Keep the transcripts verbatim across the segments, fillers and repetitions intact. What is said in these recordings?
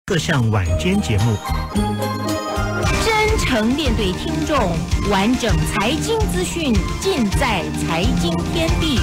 各项晚间节目， 真诚面对听众，完整财经资讯尽在财经天地。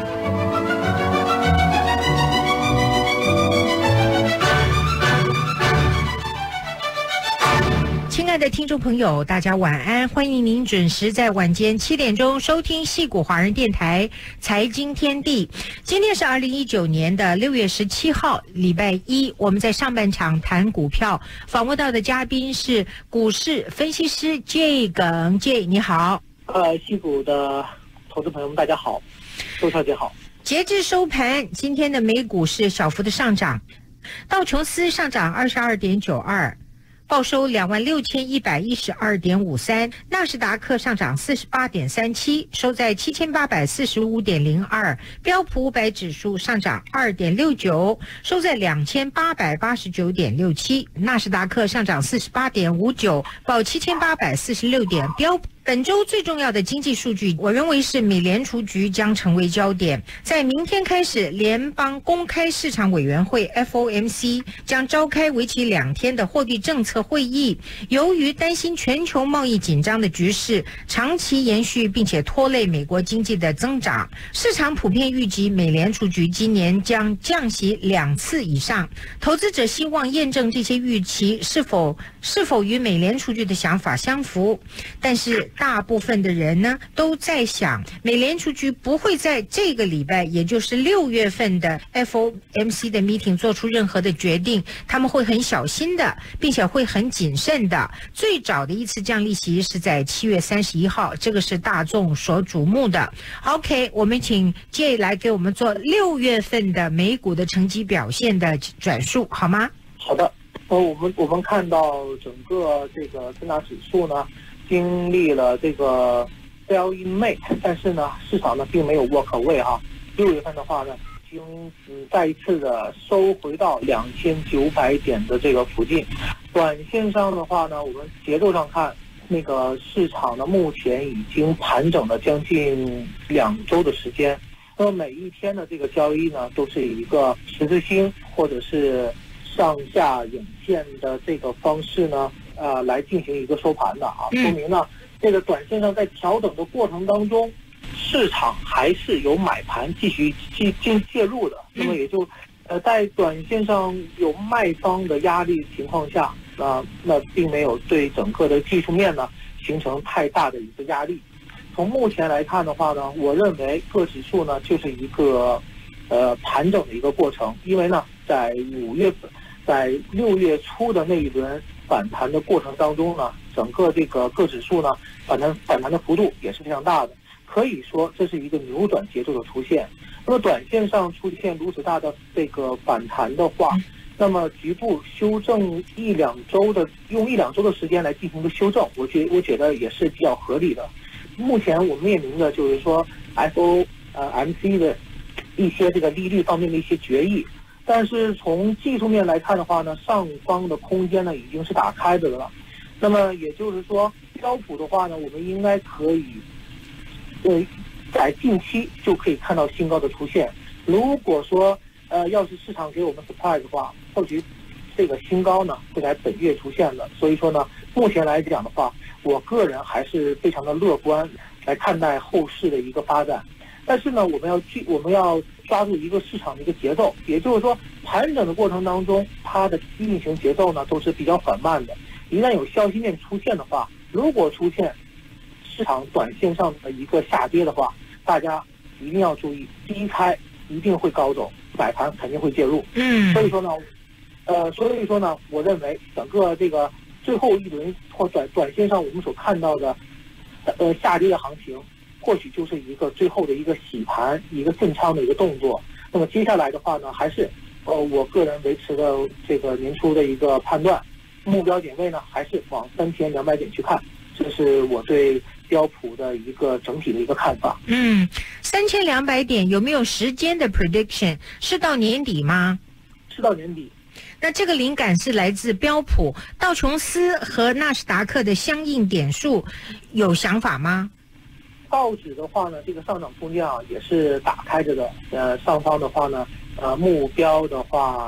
亲爱的听众朋友，大家晚安！欢迎您准时在晚间七点钟收听矽谷华人电台财经天地。今天是二零一九年的六月十七号，礼拜一。我们在上半场谈股票，访问到的嘉宾是股市分析师 J 耿 J， 你好。 呃，矽谷的投资朋友们，大家好，周小姐好。 截至收盘，今天的美股是小幅的上涨，道琼斯上涨二十二点九二。报收两万六千一百一十二点五三，纳斯达克上涨四十八点三七，收在七千八百四十五点零二，标普五百指数上涨二点六九，收在两千八百八十九点六七，纳斯达克上涨四十八点五九，报七千八百四十六点，标普。本周最重要的经济数据，我认为是美联储局将成为焦点。在明天开始，联邦公开市场委员会 F O M C 将召开为期两天的货币政策会议。由于担心全球贸易紧张的局势长期延续，并且拖累美国经济的增长，市场普遍预计美联储局今年将降息两次以上。投资者希望验证这些预期是否是否与美联储局的想法相符，但是大部分的人呢都在想，美联储局不会在这个礼拜，也就是六月份的 F O M C 的 meeting 做出任何的决定，他们会很小心的，并且会很谨慎的。最早的一次降利息是在七月三十一号，这个是大众所瞩目的。OK， 我们请 J 来给我们做六月份的美股的成绩表现的转述，好吗？ 好的，呃，我们我们看到整个这个三大指数呢，经历了这个 sell in May， 但是呢，市场呢并没有 walk away 哈。六月份的话呢，已经嗯再一次的收回到两千九百点的这个附近。短线上的话呢，我们节奏上看，那个市场呢目前已经盘整了将近两周的时间。那么每一天的这个交易呢，都是以一个十字星或者是上下影线的这个方式呢。呃，来进行一个收盘的啊，说明呢，这个短线上在调整的过程当中，市场还是有买盘继续进进介入的。那么也就，呃，在短线上有卖方的压力情况下，啊、呃，那并没有对整个的技术面呢形成太大的一个压力。从目前来看的话呢，我认为各指数呢就是一个，呃，盘整的一个过程，因为呢，在五月份，在六月初的那一轮反弹的过程当中呢，整个这个各指数呢反弹反弹的幅度也是非常大的，可以说这是一个扭转节奏的出现。那么短线上出现如此大的这个反弹的话，那么局部修正一两周的，用一两周的时间来进行一个修正，我觉我觉得也是比较合理的。目前我们面临的就是说 F O 呃 M C 的一些这个利率方面的一些决议。但是从技术面来看的话呢，上方的空间呢已经是打开的了。那么也就是说，标普的话呢，我们应该可以，呃，在近期就可以看到新高的出现。如果说呃，要是市场给我们 surprise 的话，或许这个新高呢会在本月出现的。所以说呢，目前来讲的话，我个人还是非常的乐观来看待后市的一个发展。但是呢，我们要去，我们要抓住一个市场的一个节奏，也就是说，盘整的过程当中，它的运行节奏呢都是比较缓慢的。一旦有消息面出现的话，如果出现市场短线上的一个下跌的话，大家一定要注意，低开一定会高走，买盘肯定会介入。 嗯， 所以说呢，呃，所以说呢，我认为整个这个最后一轮或短短线上我们所看到的，呃，下跌的行情。或许就是一个最后的一个洗盘、一个震仓的一个动作。那么接下来的话呢，还是呃我个人维持的这个年初的一个判断，目标点位呢还是往三千两百点去看，这是我对标普的一个整体的一个看法。 嗯，三千两百点有没有时间的 prediction？ 是到年底吗？ 是到年底。 那这个灵感是来自标普、道琼斯和纳斯达克的相应点数，有想法吗？ 道指的话呢，这个上涨空间啊也是打开着的。呃，上方的话呢，呃，目标的话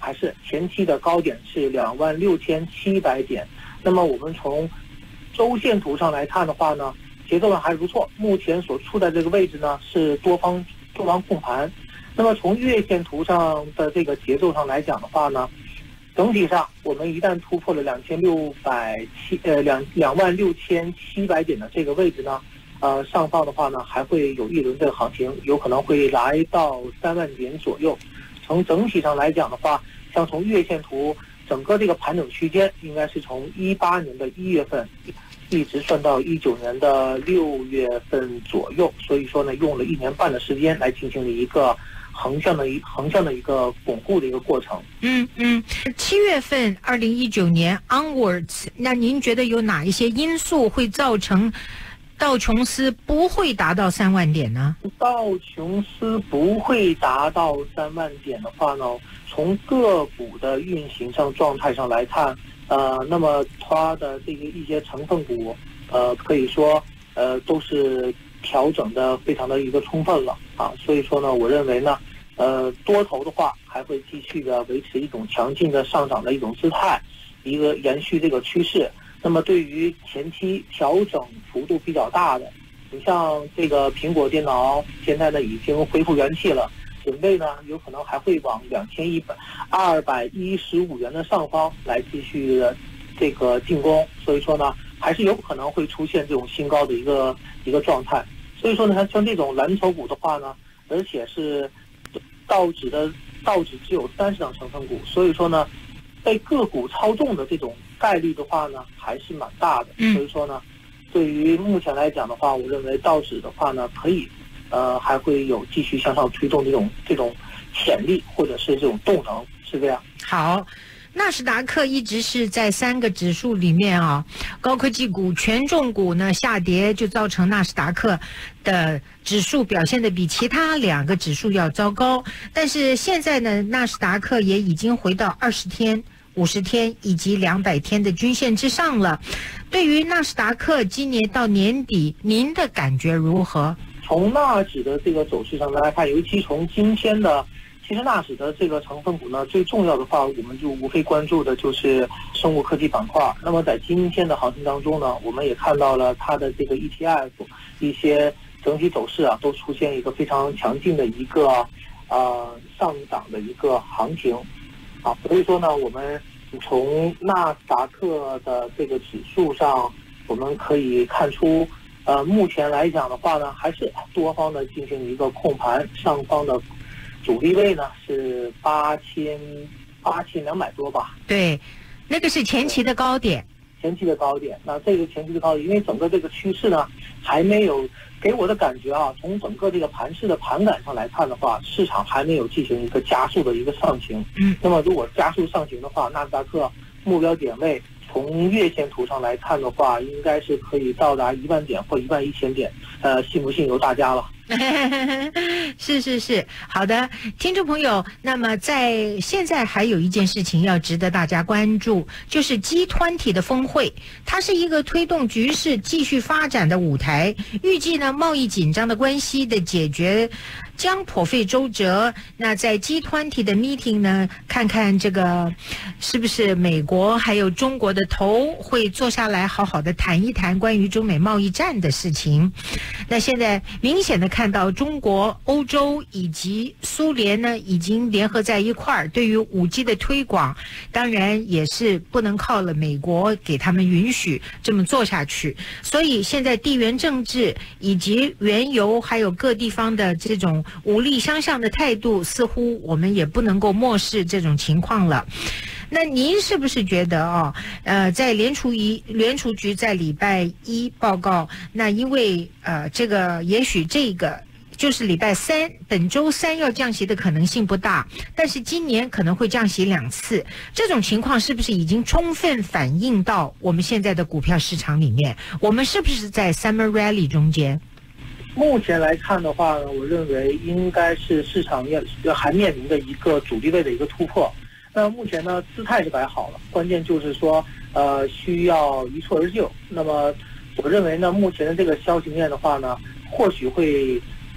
还是前期的高点是两万六千七百点。那么我们从周线图上来看的话呢，节奏上还是不错。目前所处在这个位置呢是多方多方控盘。那么从月线图上的这个节奏上来讲的话呢，整体上我们一旦突破了两千六百七呃两两万六千七百点的这个位置呢，呃上方的话呢还会有一轮的行情，有可能会来到三万点左右。从整体上来讲的话，像从月线图整个这个盘整区间应该是从一八年的一月份一直算到一九年的六月份左右，所以说呢用了一年半的时间来进行了一个横向的一横向的一个巩固的一个过程。 嗯嗯，七月份二零一九年 onwards， 那您觉得有哪一些因素会造成道琼斯不会达到三万点呢？ 道琼斯不会达到三万点的话呢，从个股的运行上状态上来看，呃，那么它的这个一些成分股，呃，可以说呃都是调整的非常的一个充分了啊，所以说呢，我认为呢，呃，多头的话还会继续的维持一种强劲的上涨的一种姿态，一个延续这个趋势。那么对于前期调整幅度比较大的，你像这个苹果电脑现在呢已经恢复元气了，准备呢有可能还会往两千一百二百一十五元的上方来继续的这个进攻，所以说呢还是有可能会出现这种新高的一个一个状态。所以说呢，像像这种蓝筹股的话呢，而且是道指的道指只有三十档成分股，所以说呢，被个股操纵的这种概率的话呢，还是蛮大的。 嗯、 所以说呢，对于目前来讲的话，我认为道指的话呢，可以，呃，还会有继续向上推动这种这种潜力或者是这种动能，是这样。 好。纳斯达克一直是在三个指数里面啊，高科技股、权重股呢下跌，就造成纳斯达克的指数表现的比其他两个指数要糟糕。但是现在呢，纳斯达克也已经回到二十天、五十天以及两百天的均线之上了。对于纳斯达克今年到年底，您的感觉如何？ 从纳指的这个走势上来看，尤其从今天的。其实纳指的这个成分股呢，最重要的话，我们就无非关注的就是生物科技板块。那么在今天的行情当中呢，我们也看到了它的这个 E T F 一些整体走势啊，都出现一个非常强劲的一个呃上涨的一个行情啊。所以说呢，我们从纳斯达克的这个指数上，我们可以看出，呃，目前来讲的话呢，还是多方的进行一个控盘，上方的。主力位呢是八千八千两百多吧？ 对，那个是前期的高点。 前期的高点，那这个前期的高点，因为整个这个趋势呢还没有给我的感觉啊，从整个这个盘势的盘感上来看的话，市场还没有进行一个加速的一个上行。 嗯， 那么如果加速上行的话，纳斯达克目标点位从月线图上来看的话，应该是可以到达一万点或一万一千点。呃，信不信由大家了。 是是是，好的，听众朋友，那么在现在还有一件事情要值得大家关注，就是 G 二十 的峰会，它是一个推动局势继续发展的舞台。预计呢，贸易紧张的关系的解决将颇费周折。那在 G 二十 的 meeting 呢，看看这个是不是美国还有中国的头会坐下来好好的谈一谈关于中美贸易战的事情。那现在明显的看到中国、欧洲以及苏联呢，已经联合在一块儿，对于 五 G 的推广，当然也是不能靠了美国给他们允许这么做下去。所以现在地缘政治以及原油还有各地方的这种武力相向的态度，似乎我们也不能够漠视这种情况了。那您是不是觉得啊、哦，呃，在联储一联储局在礼拜一报告，那因为呃这个也许这个就是礼拜三本周三要降息的可能性不大，但是今年可能会降息两次，这种情况是不是已经充分反映到我们现在的股票市场里面？我们是不是在 Summer Rally 中间？ 目前来看的话呢，我认为应该是市场要要还面临的一个主力位的一个突破。那目前呢，姿态是摆好了，关键就是说，呃，需要一蹴而就。那么，我认为呢，目前的这个消息面的话呢，或许会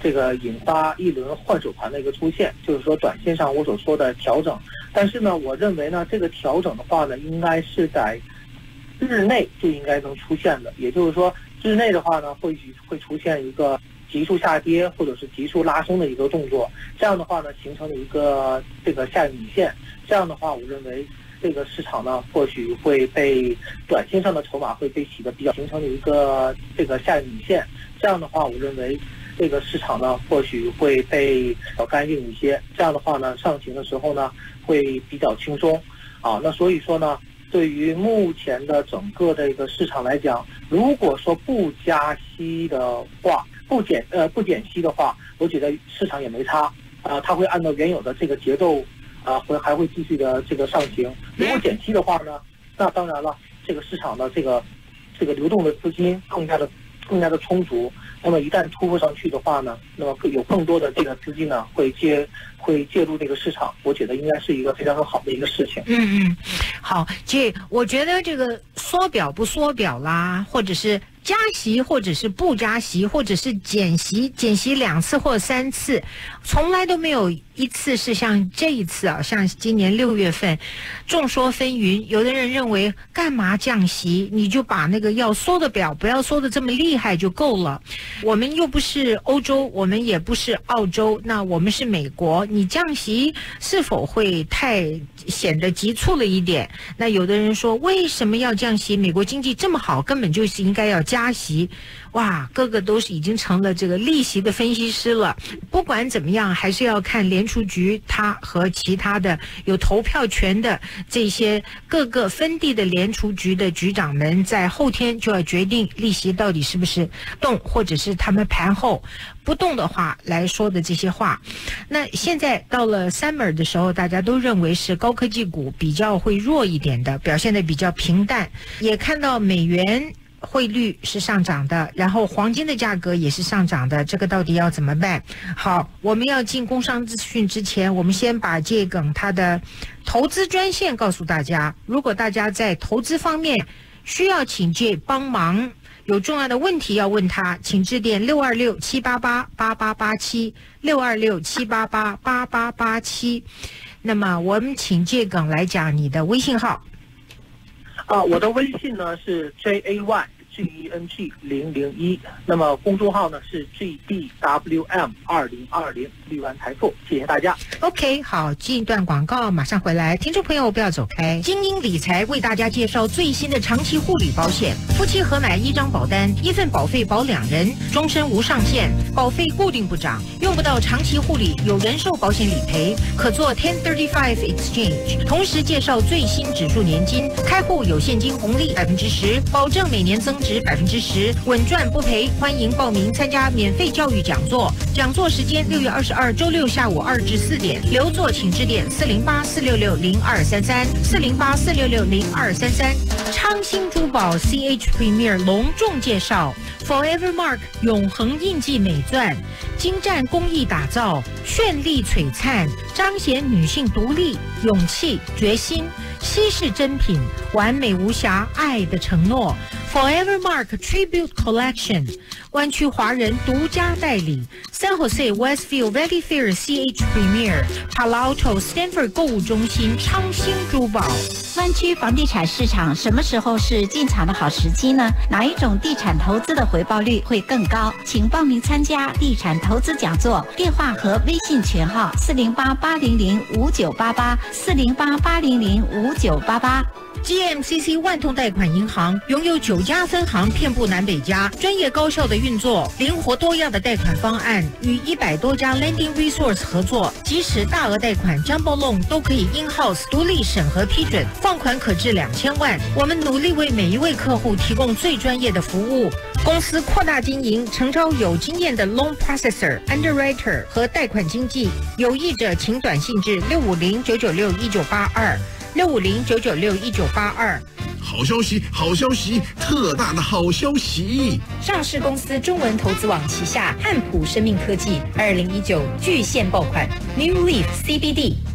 这个引发一轮换手盘的一个出现，就是说短线上我所说的调整。但是呢，我认为呢，这个调整的话呢，应该是在日内就应该能出现的，也就是说日内的话呢，或许会出现一个急速下跌或者是急速拉升的一个动作，这样的话呢，形成了一个这个下影线。这样的话，我认为这个市场呢，或许会被短线上的筹码会被洗得比较，形成了一个这个下影线。这样的话，我认为这个市场呢，或许会被比较干净一些。这样的话呢，上行的时候呢，会比较轻松。啊，那所以说呢，对于目前的整个这个市场来讲，如果说不加息的话，不减呃不减息的话，我觉得市场也没差啊，它会按照原有的这个节奏啊，会还会继续的这个上行。如果减息的话呢，那当然了，这个市场的这个这个流动的资金更加的更加的充足。那么一旦突破上去的话呢，那么有更多的这个资金呢会介会介入这个市场，我觉得应该是一个非常好的一个事情。 嗯嗯，好，这我觉得这个缩表不缩表啦，或者是加息，或者是不加息，或者是减息，减息两次或三次，从来都没有一次是像这一次啊，像今年六月份，众说纷纭。有的人认为干嘛降息，你就把那个要缩的表不要缩的这么厉害就够了。我们又不是欧洲，我们也不是澳洲，那我们是美国，你降息是否会太显得急促了一点？那有的人说为什么要降息？美国经济这么好，根本就是应该要加息。哇，个个都是已经成了这个利息的分析师了。不管怎么样，还是要看联储局他和其他的有投票权的这些各个分地的联储局的局长们，在后天就要决定利息到底是不是动，或者是他们盘后不动的话来说的这些话。那现在到了 summer 的时候，大家都认为是高科技股比较会弱一点的，表现得比较平淡。也看到美元汇率是上涨的，然后黄金的价格也是上涨的，这个到底要怎么办？好，我们要进工商资讯之前，我们先把这梗它的投资专线告诉大家。如果大家在投资方面需要请介帮忙，有重要的问题要问他，请致电六二六七八八八八八七六二六七八八八八八七。那么我们请介梗来讲你的微信号。 啊，我的微信呢是 J A Y G E N G 零零一，那么公众号呢是 G D W M 二零二零绿湾财富，谢谢大家。 OK， 好，进一段广告，马上回来。听众朋友不要走开，精英理财为大家介绍最新的长期护理保险，夫妻合买一张保单，一份保费保两人，终身无上限，保费固定不涨，用不到长期护理有人寿保险理赔，可做 ten thirty-five exchange， 同时介绍最新指数年金，开户有现金红利百分之十，保证每年增值百分之十，稳赚不赔。欢迎报名参加免费教育讲座，讲座时间六月二十二周六下午二至四点，留座请致电四零八四六六零二三三四零八四六六零二三三。昌兴珠宝 C H Premier 隆重介绍 Forever Mark 永恒印记美钻，精湛工艺打造，绚丽璀璨，彰显女性独立、勇气、决心，稀世珍品，完美无瑕，爱的承诺。Forever Mark Tribute Collection， 湾区华人独家代理 ，San Jose Westfield Valley Fair C H Premier，Palo Alto Stanford 购物中心，昌兴珠宝。 湾区房地产市场什么时候是进场的好时机呢？哪一种地产投资的回报率会更高？请报名参加地产投资讲座，电话和微信群号四零八八零零五九八八四零八八零零五九八八。 G M C C 万通贷款银行拥有九家分行，遍布南北加，专业高效的运作，灵活多样的贷款方案，与一百多家 Lending Resource 合作，即使大额贷款 Jumbo Loan 都可以 In-house 独立审核批准，放款可至两千万。我们努力为每一位客户提供最专业的服务。公司扩大经营，诚招有经验的 Loan Processor、Underwriter 和贷款经纪，有意者请短信至六五零九九六一九八二。六五零九九六一九八二。 好消息，好消息，特大的好消息！ 上市公司中文投资网旗下汉普生命科技二零一九巨献爆款 New Leaf C B D，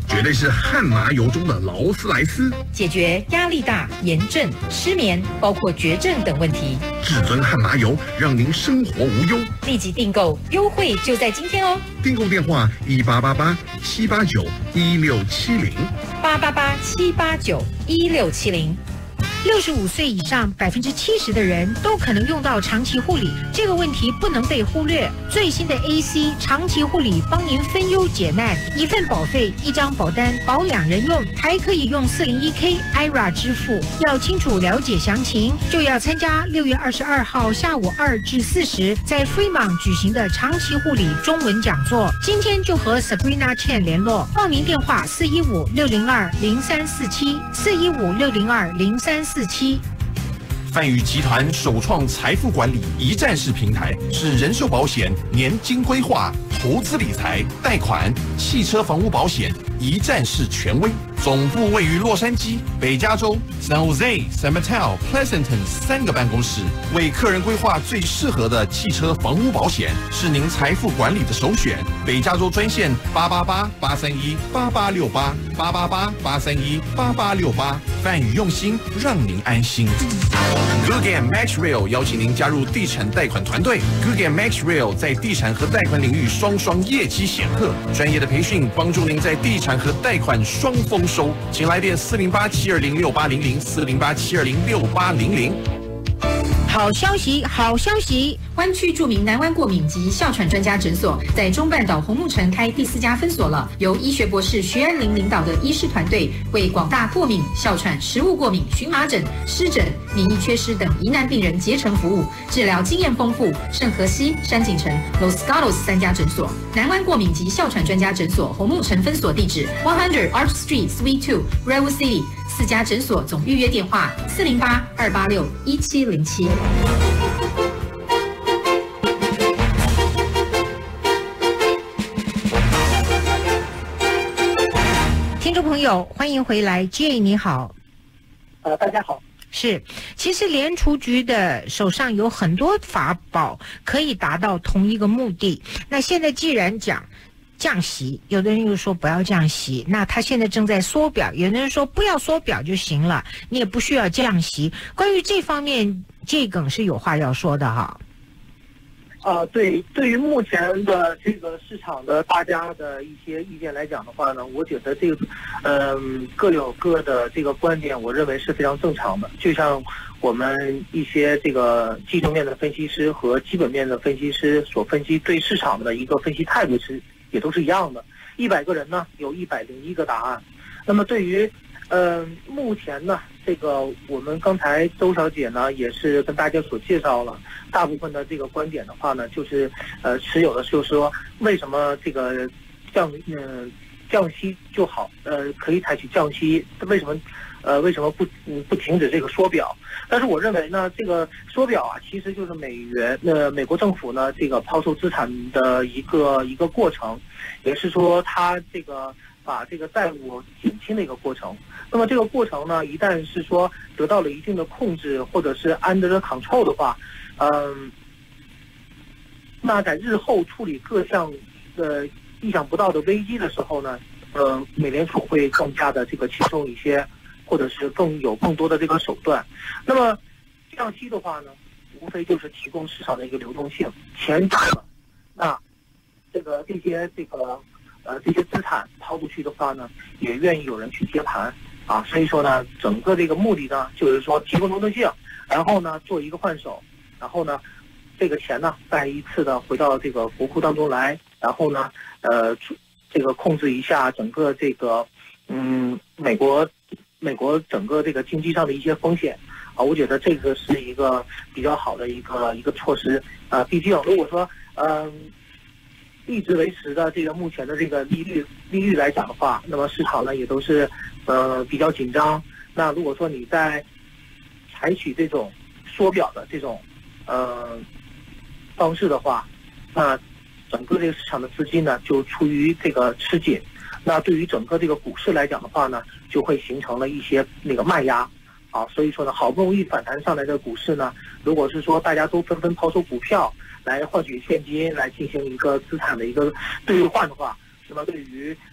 绝对是汗麻油中的劳斯莱斯。 解决压力大、炎症、失眠，包括绝症等问题。 至尊汗麻油，让您生活无忧。 立即订购，优惠就在今天哦！ 订购电话：一八八八七八九一六七零， 八八八七八九一六七零。 六十五岁以上，百分之七十的人都可能用到长期护理，这个问题不能被忽略。最新的 A C 长期护理帮您分忧解难，一份保费，一张保单，保两人用，还可以用四零一 K I R A 支付。要清楚了解详情，就要参加六月二十二号下午二至四时在 Fremont 举行的长期护理中文讲座。今天就和 Sabrina Chen 联络，报名电话四一五六零二零三四七四一五六零二零三四七。 泛宇集团首创财富管理一站式平台，是人寿保险、年金规划、投资理财、贷款、汽车房屋保险一站式权威。总部位于洛杉矶、北加州、San Jose、San Mateo、Pleasanton 三个办公室，为客人规划最适合的汽车房屋保险，是您财富管理的首选。北加州专线八八八八三一八八六八八八八八三一八八六八，泛宇用心，让您安心。Good and Max Real 邀请您加入地产贷款团队。Good and Max Real 在地产和贷款领域双双业绩显赫，专业的培训帮助您在地产和贷款双丰收。请来电四零八七二零六八零零四零八七二零六八零零。 好消息，好消息！ 湾区著名南湾过敏及哮喘专家诊所在中半岛红木城开第四家分所了。由医学博士徐安林领导的医师团队，为广大过敏、哮喘、食物过敏、荨麻疹、湿疹、免疫缺失等疑难病人竭诚服务，治疗经验丰富。圣荷西、山景城、Los Gatos 三家诊所，南湾过敏及哮喘专家诊所红木城分所地址一百 Arch Street Suite two Redwood City。四家诊所总预约电话：四零八二八六一七零七。 听众朋友，欢迎回来 ，J 你好。 呃，大家好。 是，其实联储局的手上有很多法宝可以达到同一个目的。那现在既然讲降息，有的人又说不要降息，那他现在正在缩表，有的人说不要缩表就行了，你也不需要降息。关于这方面，这梗是有话要说的哈。 啊、呃，对，对于目前的这个市场的大家的一些意见来讲的话呢，我觉得这个，嗯、呃，各有各的这个观点，我认为是非常正常的。就像我们一些这个技术面的分析师和基本面的分析师所分析对市场的一个分析态度是也都是一样的。一百个人呢，有一百零一个答案。那么对于，呃，目前呢，这个我们刚才周小姐呢也是跟大家所介绍了，大部分的这个观点的话呢，就是呃持有的就是说，为什么这个降嗯、呃、降息就好，呃可以采取降息，为什么呃为什么不嗯不停止这个缩表？但是我认为呢，这个缩表啊，其实就是美元呃美国政府呢这个抛售资产的一个一个过程，也是说它这个把这个债务减轻的一个过程。那么这个过程呢，一旦是说得到了一定的控制，或者是 under control 的话，嗯，那在日后处理各项呃意想不到的危机的时候呢，呃，美联储会更加的这个轻松一些，或者是更有更多的这个手段。那么降息的话呢，无非就是提供市场的一个流动性，钱涨了，那这个这些这个呃这些资产抛出去的话呢，也愿意有人去接盘。啊，所以说呢，整个这个目的呢，就是说提供流动性，然后呢做一个换手，然后呢，这个钱呢再一次的回到这个国库当中来，然后呢，呃，这个控制一下整个这个，嗯，美国美国整个这个经济上的一些风险啊，我觉得这个是一个比较好的一个一个措施啊。毕竟如果说嗯、呃、一直维持的这个目前的这个利率利率来讲的话，那么市场呢也都是。呃，比较紧张。那如果说你在采取这种缩表的这种呃方式的话，那整个这个市场的资金呢就处于这个吃紧。那对于整个这个股市来讲的话呢，就会形成了一些那个卖压啊。所以说呢，好不容易反弹上来的股市呢，如果是说大家都纷纷抛售股票来换取现金，来进行一个资产的一个兑换的话，那么对于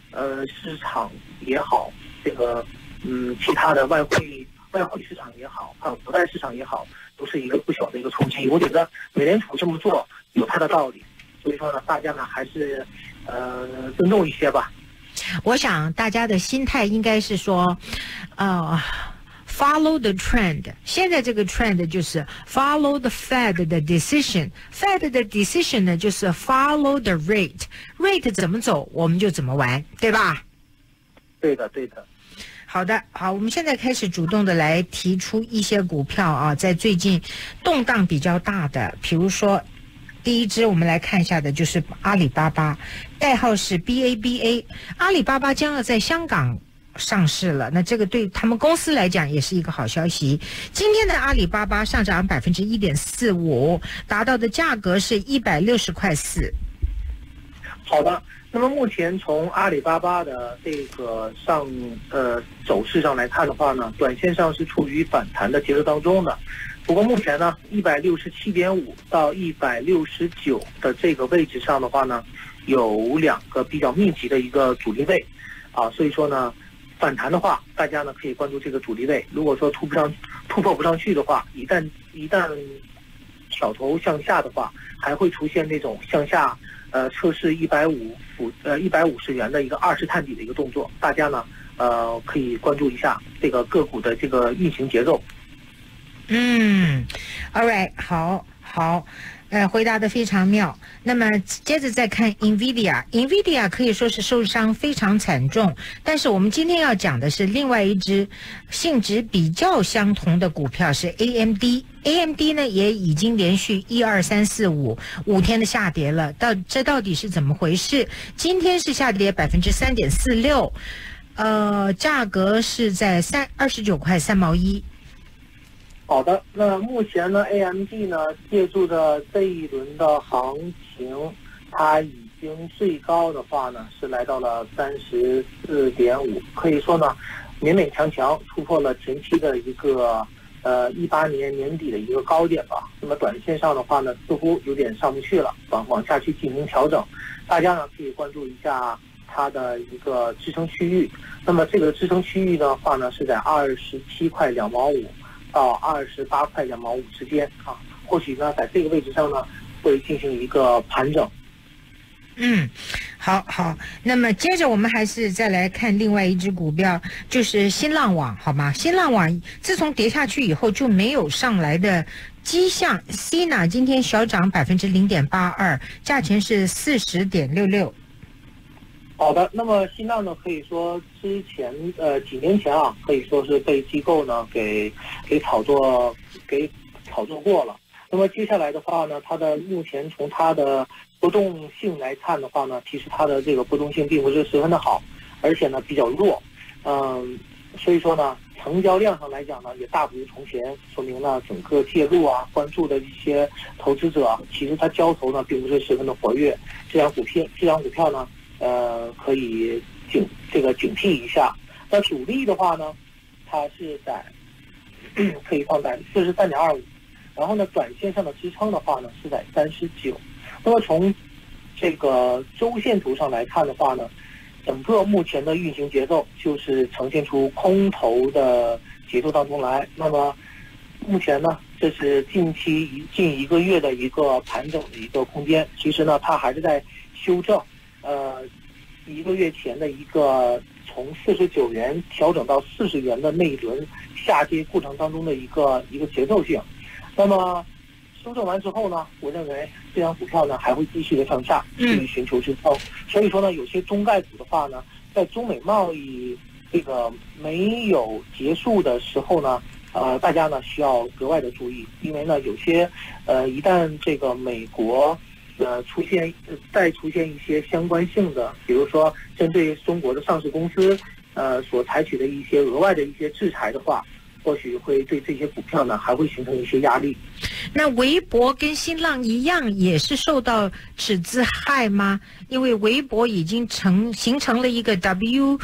呃市场也好，这个嗯其他的外汇外汇市场也好，还有国债市场也好，都是一个不小的一个冲击。我觉得美联储这么做有它的道理，所以说呢，大家呢还是呃尊重一些吧。 我想大家的心态应该是说，呃。Follow the trend。现在这个 trend 就是 follow the Fed 的 decision。Fed 的 decision 呢，就是 follow the rate。rate 怎么走，我们就怎么玩，对吧？ 对的，对的。 好的，好，我们现在开始主动的来提出一些股票啊，在最近动荡比较大的，比如说第一支我们来看一下的就是阿里巴巴，代号是 B A B A。阿里巴巴将要在香港上市了，那这个对他们公司来讲也是一个好消息。今天的阿里巴巴上涨百分之一点四五，达到的价格是一百六十块四。 好的，那么目前从阿里巴巴的这个上呃走势上来看的话呢，短线上是处于反弹的节奏当中的。不过目前呢，一百六十七点五到一百六十九的这个位置上的话呢，有两个比较密集的一个阻力位啊，所以说呢。反弹的话，大家呢可以关注这个阻力位。如果说突不上、突破不上去的话，一旦一旦挑头向下的话，还会出现那种向下呃测试一百五五呃一百五十元的一个二次探底的一个动作。大家呢呃可以关注一下这个个股的这个运行节奏。 嗯 ，All right， 好，好。呃，回答得非常妙。那么接着再看 NVIDIA，NVIDIA 可以说是受伤非常惨重。但是我们今天要讲的是另外一只性质比较相同的股票是 A M D。A M D 呢也已经连续一二三四五五天的下跌了。到这到底是怎么回事？今天是下跌百分之三点四六，呃，价格是在三二十九块三毛一。 好的，那目前呢 ，A M D 呢借助着这一轮的行情，它已经最高的话呢是来到了三十四点五，可以说呢勉勉强强突破了前期的一个呃一八年年底的一个高点吧。那么短线上的话呢，似乎有点上不去了，往往下去进行调整。大家呢可以关注一下它的一个支撑区域。那么这个支撑区域的话呢是在二十七块两毛五。到二十八块两毛五之间啊，或许呢，在这个位置上呢，会进行一个盘整。 嗯，好好。那么接着我们还是再来看另外一只股票，就是新浪网，好吗？新浪网自从跌下去以后就没有上来的迹象。C N A 今天小涨百分之零点八二，价钱是四十点六六。 好的，那么新浪呢，可以说之前呃几年前啊，可以说是被机构呢给给炒作给炒作过了。那么接下来的话呢，它的目前从它的波动性来看的话呢，其实它的这个波动性并不是十分的好，而且呢比较弱。嗯，所以说呢，成交量上来讲呢，也大不如从前，说明呢整个介入啊关注的一些投资者，其实它交投呢并不是十分的活跃。这张股票这张股票呢。呃，可以警这个警惕一下。那主力的话呢，它是在可以放在四十三点二五，然后呢，短线上的支撑的话呢是在三十九。那么从这个周线图上来看的话呢，整个目前的运行节奏就是呈现出空头的节奏当中来。那么目前呢，这是近期一近一个月的一个盘整的一个空间。其实呢，它还是在修正。呃，一个月前的一个从四十九元调整到四十元的那一轮下跌过程当中的一个一个节奏性。那么修正完之后呢，我认为这张股票呢还会继续的向下去寻求支撑。嗯、所以说呢，有些中概股的话呢，在中美贸易这个没有结束的时候呢，呃，大家呢需要格外的注意，因为呢有些呃一旦这个美国。呃，出现再出现一些相关性的，比如说针对中国的上市公司，呃，所采取的一些额外的一些制裁的话，或许会对这些股票呢还会形成一些压力。 那微博跟新浪一样，也是受到此之害吗？因为微博已经成形成了一个 W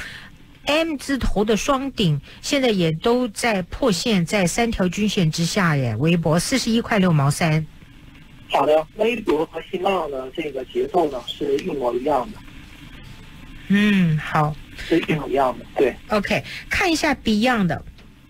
M 字头的双顶，现在也都在破线，在三条均线之下耶。微博四十一块六毛三。 好的，微博和新浪的这个节奏呢是一模一样的。 嗯，好， 是一模一样的。对 ，OK， 看一下 Beyond 的，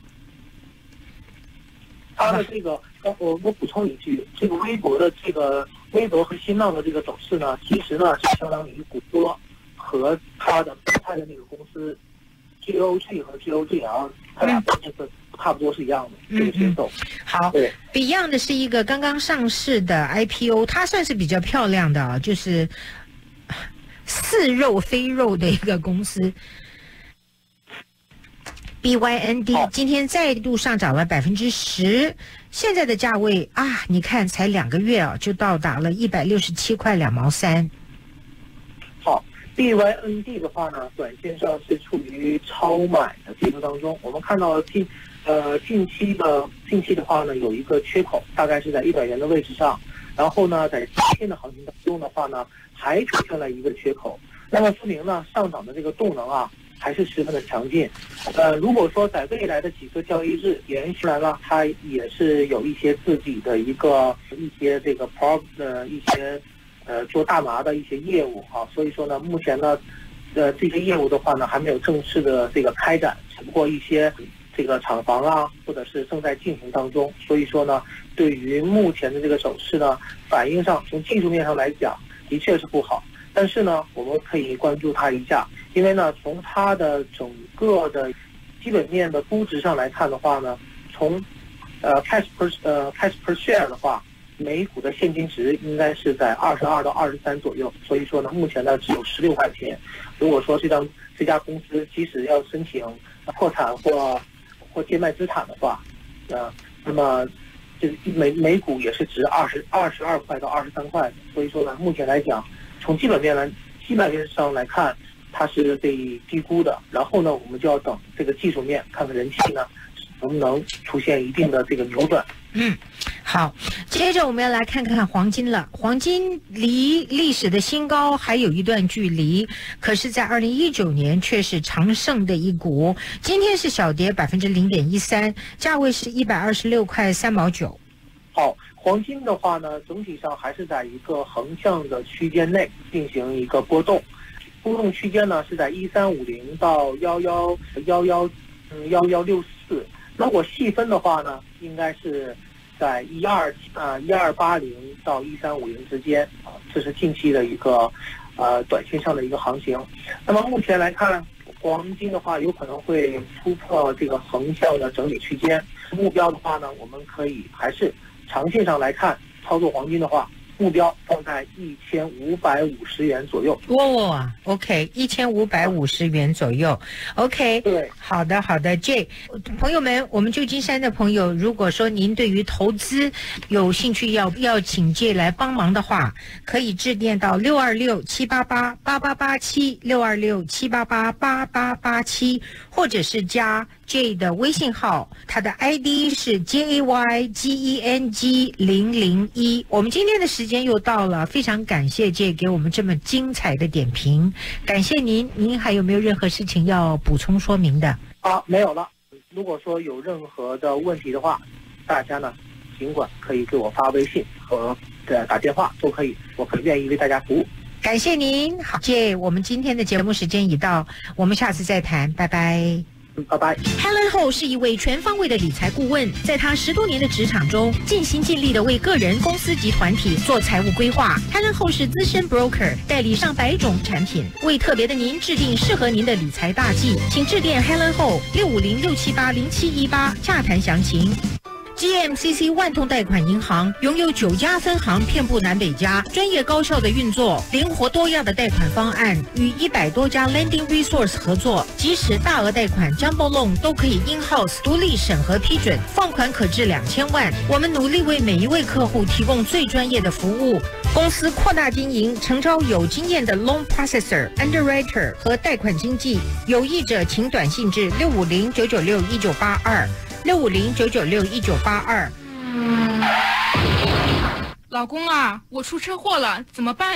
它的这个，我我补充一句，这个微博的这个微博和新浪的这个走势呢，其实呢是相当于谷歌和它的本菜的那个公司 G O G 和 G O G L， 它俩关键是差不多是一样的， 嗯、 这个节奏。 好， 对 ，Beyond 是一个刚刚上市的 I P O， 它算是比较漂亮的啊，就是似肉非肉的一个公司。B Y N D 今天再度上涨了百分之十，现在的价位啊，你看才两个月啊，就到达了一百六十七块两毛三。 好 ，B Y N D 的话呢，短线上是处于超买的节奏当中。我们看到近呃近期的近期的话呢，有一个缺口，大概是在一百元的位置上。然后呢，在今天的行情当中的话呢，还出现了一个缺口。那么说明呢，上涨的这个动能啊，还是十分的强劲。呃，如果说在未来的几个交易日延续来了，它也是有一些自己的一个一些这个 pro 呃一些呃做大麻的一些业务啊，所以说呢，目前呢，呃这些业务的话呢，还没有正式的这个开展，只不过一些这个厂房啊，或者是正在进行当中。所以说呢，对于目前的这个走势呢，反应上从技术面上来讲，的确是不好。但是呢，我们可以关注它一下，因为呢，从它的整个的基本面的估值上来看的话呢，从呃 cash per 呃 cash per share 的话，每股的现金值应该是在二十二到二十三左右。所以说呢，目前呢只有十六块钱。如果说这张这家公司即使要申请破产或或贱卖资产的话，呃，那么这每每股也是值二十二十二块到二十三块的。所以说呢，目前来讲，从基本面来，基本面上来看，它是被低估的。然后呢，我们就要等这个技术面，看看人气呢能不能出现一定的这个扭转。 嗯，好，接着我们要来看看黄金了。黄金离历史的新高还有一段距离，可是，在二零一九年却是长盛的一股。今天是小跌百分之零点一三，价位是一百二十六块三毛九。 好，黄金的话呢，整体上还是在一个横向的区间内进行一个波动，波动区间呢是在一三五零到幺幺幺幺嗯幺幺六四。如果细分的话呢，应该是在一二啊一二八零到一三五零之间啊，这是近期的一个呃短线上的一个行情。那么目前来看，黄金的话有可能会突破这个横向的整理区间，目标的话呢，我们可以还是长线上来看，操作黄金的话，目标放在一千五百五十元左右。 哇 ，OK， 一千五百五十元左右 ，OK， 对， 好的，好的 ，J， 朋友们，我们旧金山的朋友，如果说您对于投资有兴趣要，要要请 J 来帮忙的话，可以致电到六二六七八八八八八七六二六七八八八八八七，或者是加 J 的微信号，他的 I D 是 J A Y G E N G 零零一。我们今天的时间又到了，非常感谢 J 给我们这么精彩的点评，感谢您。您还有没有任何事情要补充说明的？ 啊，没有了。如果说有任何的问题的话，大家呢尽管可以给我发微信和呃打电话都可以，我很愿意为大家服务。 感谢您，好 J， 我们今天的节目时间已到，我们下次再谈，拜拜。 拜拜。 Helen Ho 是一位全方位的理财顾问，在他十多年的职场中，尽心尽力的为个人、公司及团体做财务规划。Helen Ho 是资深 broker， 代理上百种产品，为特别的您制定适合您的理财大计。请致电 Helen Ho 六五零六七八零七一八洽谈详情。G M C C 万通贷款银行拥有九家分行，遍布南北加，专业高效的运作，灵活多样的贷款方案，与一百多家 Lending Resource 合作，即使大额贷款 Jumbo Loan 都可以 In-house 独立审核批准，放款可至两千万。我们努力为每一位客户提供最专业的服务。公司扩大经营，诚招有经验的 Loan Processor、Underwriter 和贷款经纪，有意者请短信至六五零九九六一九八二。六五零九九六一九八二。 老公啊，我出车祸了，怎么办呀？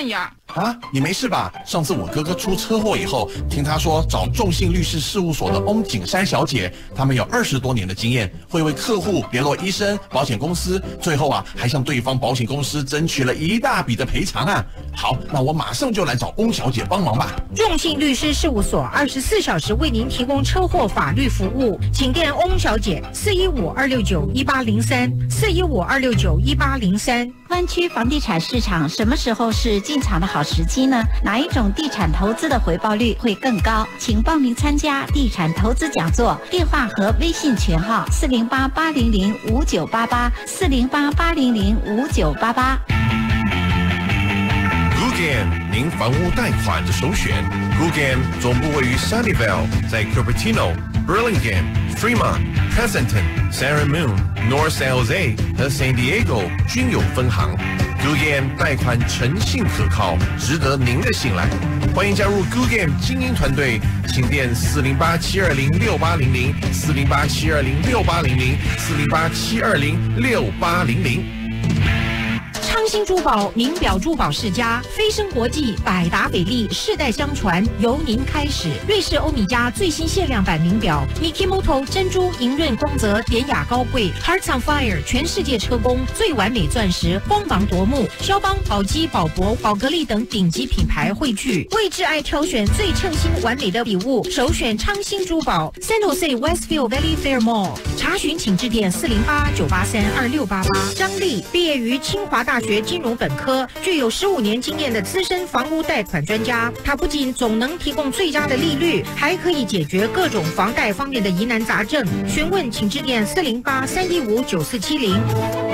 啊，你没事吧？上次我哥哥出车祸以后，听他说找众信律师事务所的翁景山小姐，他们有二十多年的经验，会为客户联络医生、保险公司，最后啊还向对方保险公司争取了一大笔的赔偿啊。好，那我马上就来找翁小姐帮忙吧。 众信律师事务所二十四小时为您提供车祸法律服务，请电翁小姐四一五二六九一八零三四一五二六九一八零三。 湾区房地产市场什么时候是进场的好时机呢？哪一种地产投资的回报率会更高？请报名参加地产投资讲座，电话和微信群号四零八八零零五九八八四零八八零零五九八八。 Gugam 您房屋贷款的首选。Gugam 总部位于 Sunnyvale， 在 Cupertino、Burlingame、Fremont、Pleasanton、San Ramon、North San Jose 和 San Diego 均有分行。Gugam 贷款诚信可靠，值得您的信赖。欢迎加入 Gugam 精英团队，请电四零八七二零六八零零四零八七二零六八零零四零八七二零六八零零。 昌兴珠宝名表珠宝世家，飞升国际，百达翡丽世代相传，由您开始。瑞士欧米茄最新限量版名表 Mikimoto 珍珠莹润光泽，典雅高贵 Hearts on Fire 全世界车工最完美钻石，光芒夺目。肖邦、宝玑、宝珀、宝格丽等顶级品牌汇聚，为挚爱挑选最称心完美的礼物，首选昌兴珠宝 San Jose Westfield Valley Fair Mall。查询请致电四零八九八三二六八八。张丽毕业于清华大学金融本科，具有十五年经验的资深房屋贷款专家。他不仅总能提供最佳的利率，还可以解决各种房贷方面的疑难杂症。询问请致电四零八三一五九四七零。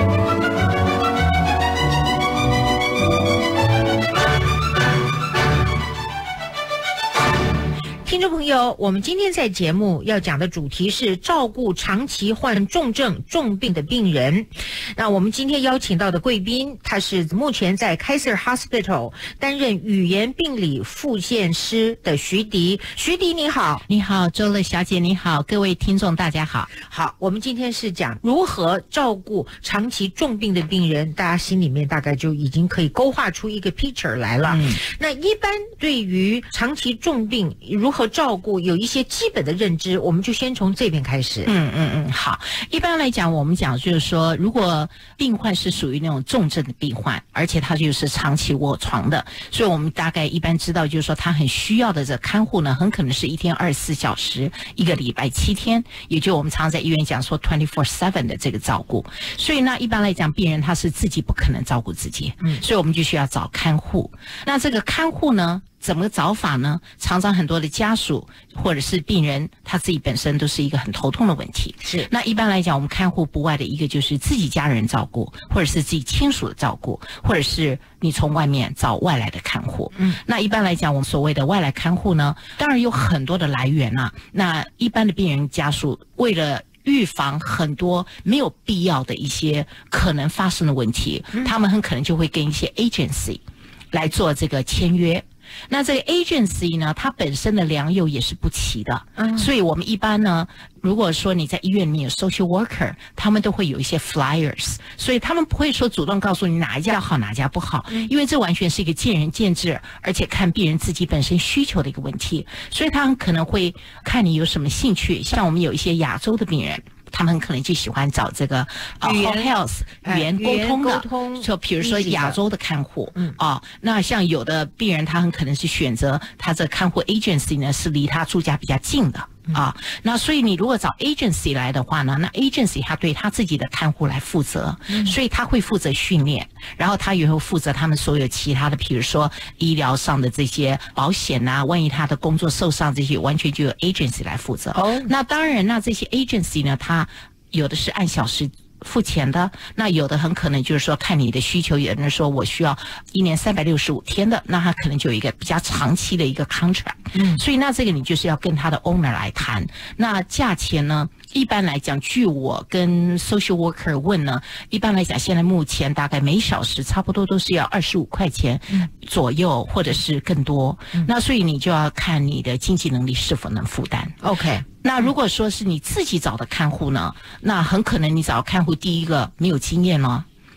听众朋友，我们今天在节目要讲的主题是照顾长期患重症重病的病人。那我们今天邀请到的贵宾，他是目前在 Kaiser Hospital 担任语言病理复健师的徐迪。徐迪你好。 你好，周乐小姐你好，各位听众大家好。 好，我们今天是讲如何照顾长期重病的病人，大家心里面大概就已经可以勾画出一个 picture 来了。嗯、那一般对于长期重病如何照顾有一些基本的认知，我们就先从这边开始。 嗯嗯嗯，好。一般来讲，我们讲就是说，如果病患是属于那种重症的病患，而且他就是长期卧床的，所以我们大概一般知道，就是说他很需要的这看护呢，很可能是一天二十四小时，一个礼拜七天，也就我们常在医院讲说 twenty four seven 的这个照顾。所以呢，一般来讲，病人他是自己不可能照顾自己，嗯，所以我们就需要找看护。那这个看护呢？怎么找法呢？常常很多的家属或者是病人他自己本身都是一个很头痛的问题。 是。 那一般来讲，我们看护不外的一个就是自己家人照顾，或者是自己亲属的照顾，或者是你从外面找外来的看护。嗯。那一般来讲，我们所谓的外来看护呢，当然有很多的来源啊。那一般的病人家属为了预防很多没有必要的一些可能发生的问题，嗯、他们很可能就会跟一些 agency 来做这个签约。那这个 agency 呢，它本身的良莠也是不齐的，嗯，所以我们一般呢，如果说你在医院里面有 social worker， 他们都会有一些 flyers， 所以他们不会说主动告诉你哪一家好哪一家不好，嗯，因为这完全是一个见仁见智，而且看病人自己本身需求的一个问题，所以他们可能会看你有什么兴趣，像我们有一些亚洲的病人。他们可能就喜欢找这个啊 home health 语言沟通的，就比如说亚洲的看护，嗯啊，那像有的病人他很可能是选择他这看护 agency 呢是离他住家比较近的。啊，那所以你如果找 agency 来的话呢，那 agency 他对他自己的看护来负责，嗯、所以他会负责训练，然后他也会负责他们所有其他的，比如说医疗上的这些保险啊，万一他的工作受伤这些，完全就由 agency 来负责。哦，那当然，那这些 agency 呢，他有的是按小时付钱的，那有的很可能就是说看你的需求，有人说我需要一年三百六十五天的，那他可能就有一个比较长期的一个 contract， 嗯，所以那这个你就是要跟他的 owner 来谈。那价钱呢，一般来讲，据我跟 social worker 问呢，一般来讲现在目前大概每小时差不多都是要二十五块钱左右，或者是更多，嗯，那所以你就要看你的经济能力是否能负担。 OK，那如果说是你自己找的看护呢，那很可能你找看护第一个没有经验了，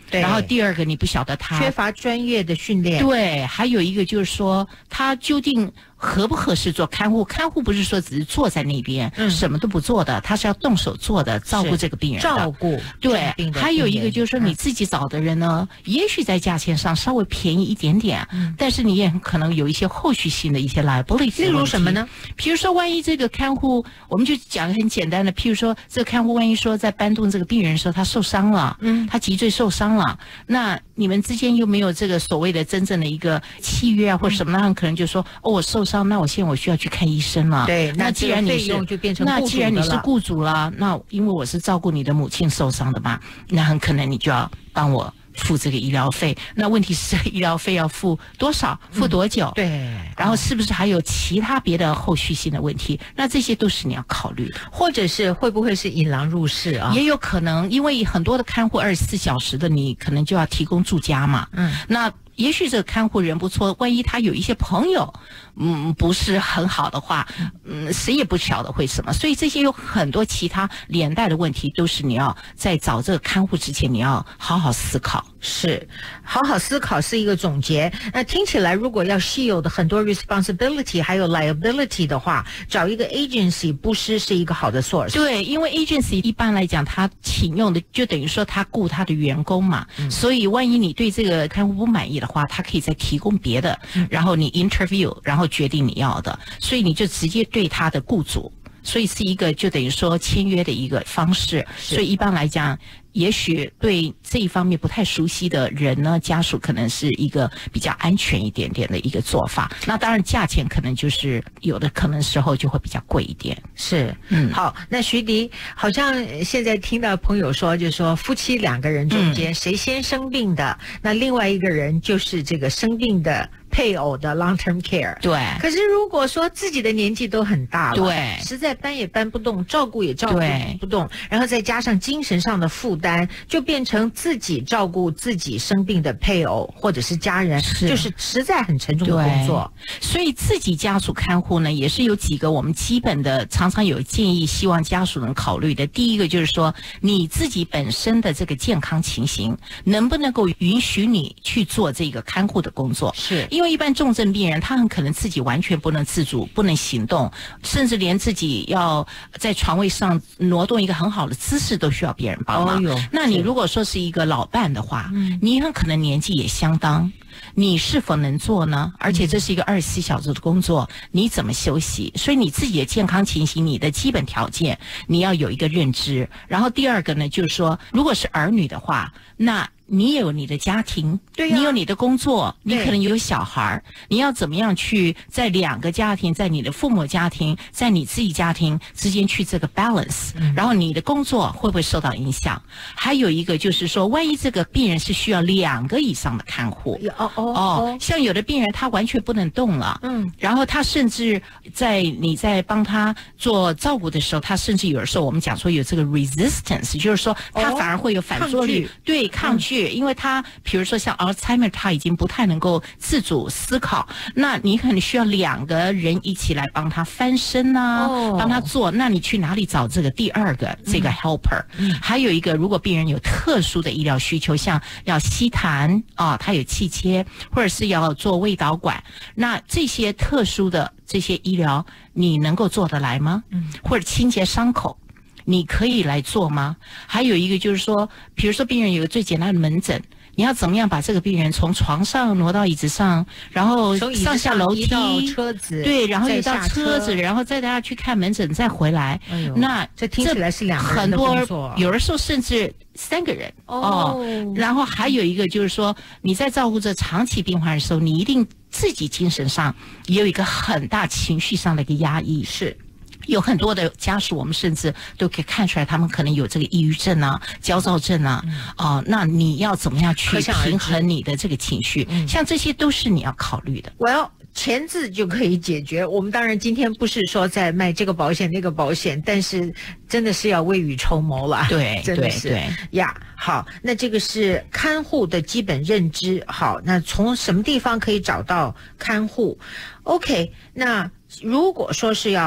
对， 然后第二个你不晓得他缺乏专业的训练， 对，还有一个就是说他究竟合不合适做看护？看护不是说只是坐在那边、嗯、什么都不做的，他是要动手做的，照顾这个病人的， 照顾对。还有一个就是说你自己找的人呢、嗯、也许在价钱上稍微便宜一点点、嗯、但是你也很可能有一些后续性的一些 liability。 例如什么呢？ 比如说万一这个看护，我们就讲很简单的，譬如说这个看护万一说在搬动这个病人的时候他受伤了，嗯，他脊椎受伤了，那你们之间又没有这个所谓的真正的一个契约啊或者什么，那可能就说哦我受伤，那我现在我需要去看医生了。 对， 那既然你是就变成那既然你是雇主了，那因为我是照顾你的母亲受伤的嘛，那很可能你就要帮我付这个医疗费。那问题是医疗费要付多少，付多久、嗯、 对， 然后是不是还有其他别的后续性的问题，那这些都是你要考虑的。 或者是会不会是引狼入室啊？ 也有可能，因为很多的看护二十四小时的，你可能就要提供住家嘛，嗯，那也许这个看护人不错，万一他有一些朋友嗯不是很好的话，嗯谁也不晓得会什么，所以这些有很多其他连带的问题，都是你要在找这个看护之前你要好好思考。 是，好好思考是一个总结。那听起来如果要稀有的很多 responsibility 还有 liability 的话，找一个 agency 不失是一个好的 source。 对，因为 agency 一般来讲他请用的就等于说他雇他的员工嘛、嗯、所以万一你对这个看护不满意的话，他可以再提供别的、嗯、然后你 interview 然后决定你要的，所以你就直接对他的雇主，所以是一个就等于说签约的一个方式。所以一般来讲也许对这一方面不太熟悉的人呢，家属可能是一个比较安全一点点的一个做法。那当然价钱可能就是有的可能时候就会比较贵一点。 是，嗯，好，那徐迪好像现在听到朋友说，就是说夫妻两个人中间、嗯、谁先生病的，那另外一个人就是这个生病的配偶的 long-term care。 对，可是如果说自己的年纪都很大了，对，实在搬也搬不动，照顾也照顾不动，然后再加上精神上的负担，就变成自己照顾自己生病的配偶或者是家人，是就是实在很沉重的工作。 所以自己家属看护呢，也是有几个我们基本的常常有建议，希望家属能考虑的。第一个就是说你自己本身的这个健康情形能不能够允许你去做这个看护的工作。是因为一般重症病人他很可能自己完全不能自主，不能行动，甚至连自己要在床位上挪动一个很好的姿势都需要别人帮忙、哦、那你如果说是一个老伴的话、嗯、你很可能年纪也相当，你是否能做呢？而且这是一个二十四小时的工作、嗯、你怎么休息？所以你自己的健康情形，你的基本条件你要有一个认知。然后第二个呢，就是说如果是儿女的话，那你有你的家庭，对、啊，你有你的工作，你可能有小孩，你要怎么样去在两个家庭，在你的父母家庭，在你自己家庭之间去这个 balance、嗯、然后你的工作会不会受到影响？还有一个就是说，万一这个病人是需要两个以上的看护，哦哦哦，像有的病人他完全不能动了，嗯，然后他甚至在你在帮他做照顾的时候，他甚至有的时候我们讲说有这个 resistance， 就是说他反而会有反作用、哦，对，抗拒。嗯，因为他比如说像 Alzheimer 他已经不太能够自主思考，那你可能需要两个人一起来帮他翻身啊、哦、帮他做，那你去哪里找这个第二个这个 helper、嗯、还有一个，如果病人有特殊的医疗需求，像要吸痰啊，他有气切，或者是要做胃导管，那这些特殊的这些医疗你能够做得来吗？嗯，或者清洁伤口你可以来做吗？还有一个就是说，比如说病人有个最简单的门诊，你要怎么样把这个病人从床上挪到椅子上，然后上下楼梯， 车子， 对，然后移到车子，然后再带他去看门诊，再回来。哎呦，那这听起来是两个人的工作， 很多有的时候甚至三个人 哦, 哦。然后还有一个就是说，你在照顾这长期病患的时候，你一定自己精神上也有一个很大情绪上的一个压抑。是。有很多的家属，我们甚至都可以看出来，他们可能有这个抑郁症啊、焦躁症啊，哦、嗯呃，那你要怎么样去平衡你的这个情绪？嗯、像这些都是你要考虑的。 我要钱字就可以解决。我们当然今天不是说在卖这个保险那个保险，但是真的是要未雨绸缪了。 对， 真的是对呀。好，那这个是看护的基本认知。好，那从什么地方可以找到看护 ？OK， 那如果说是要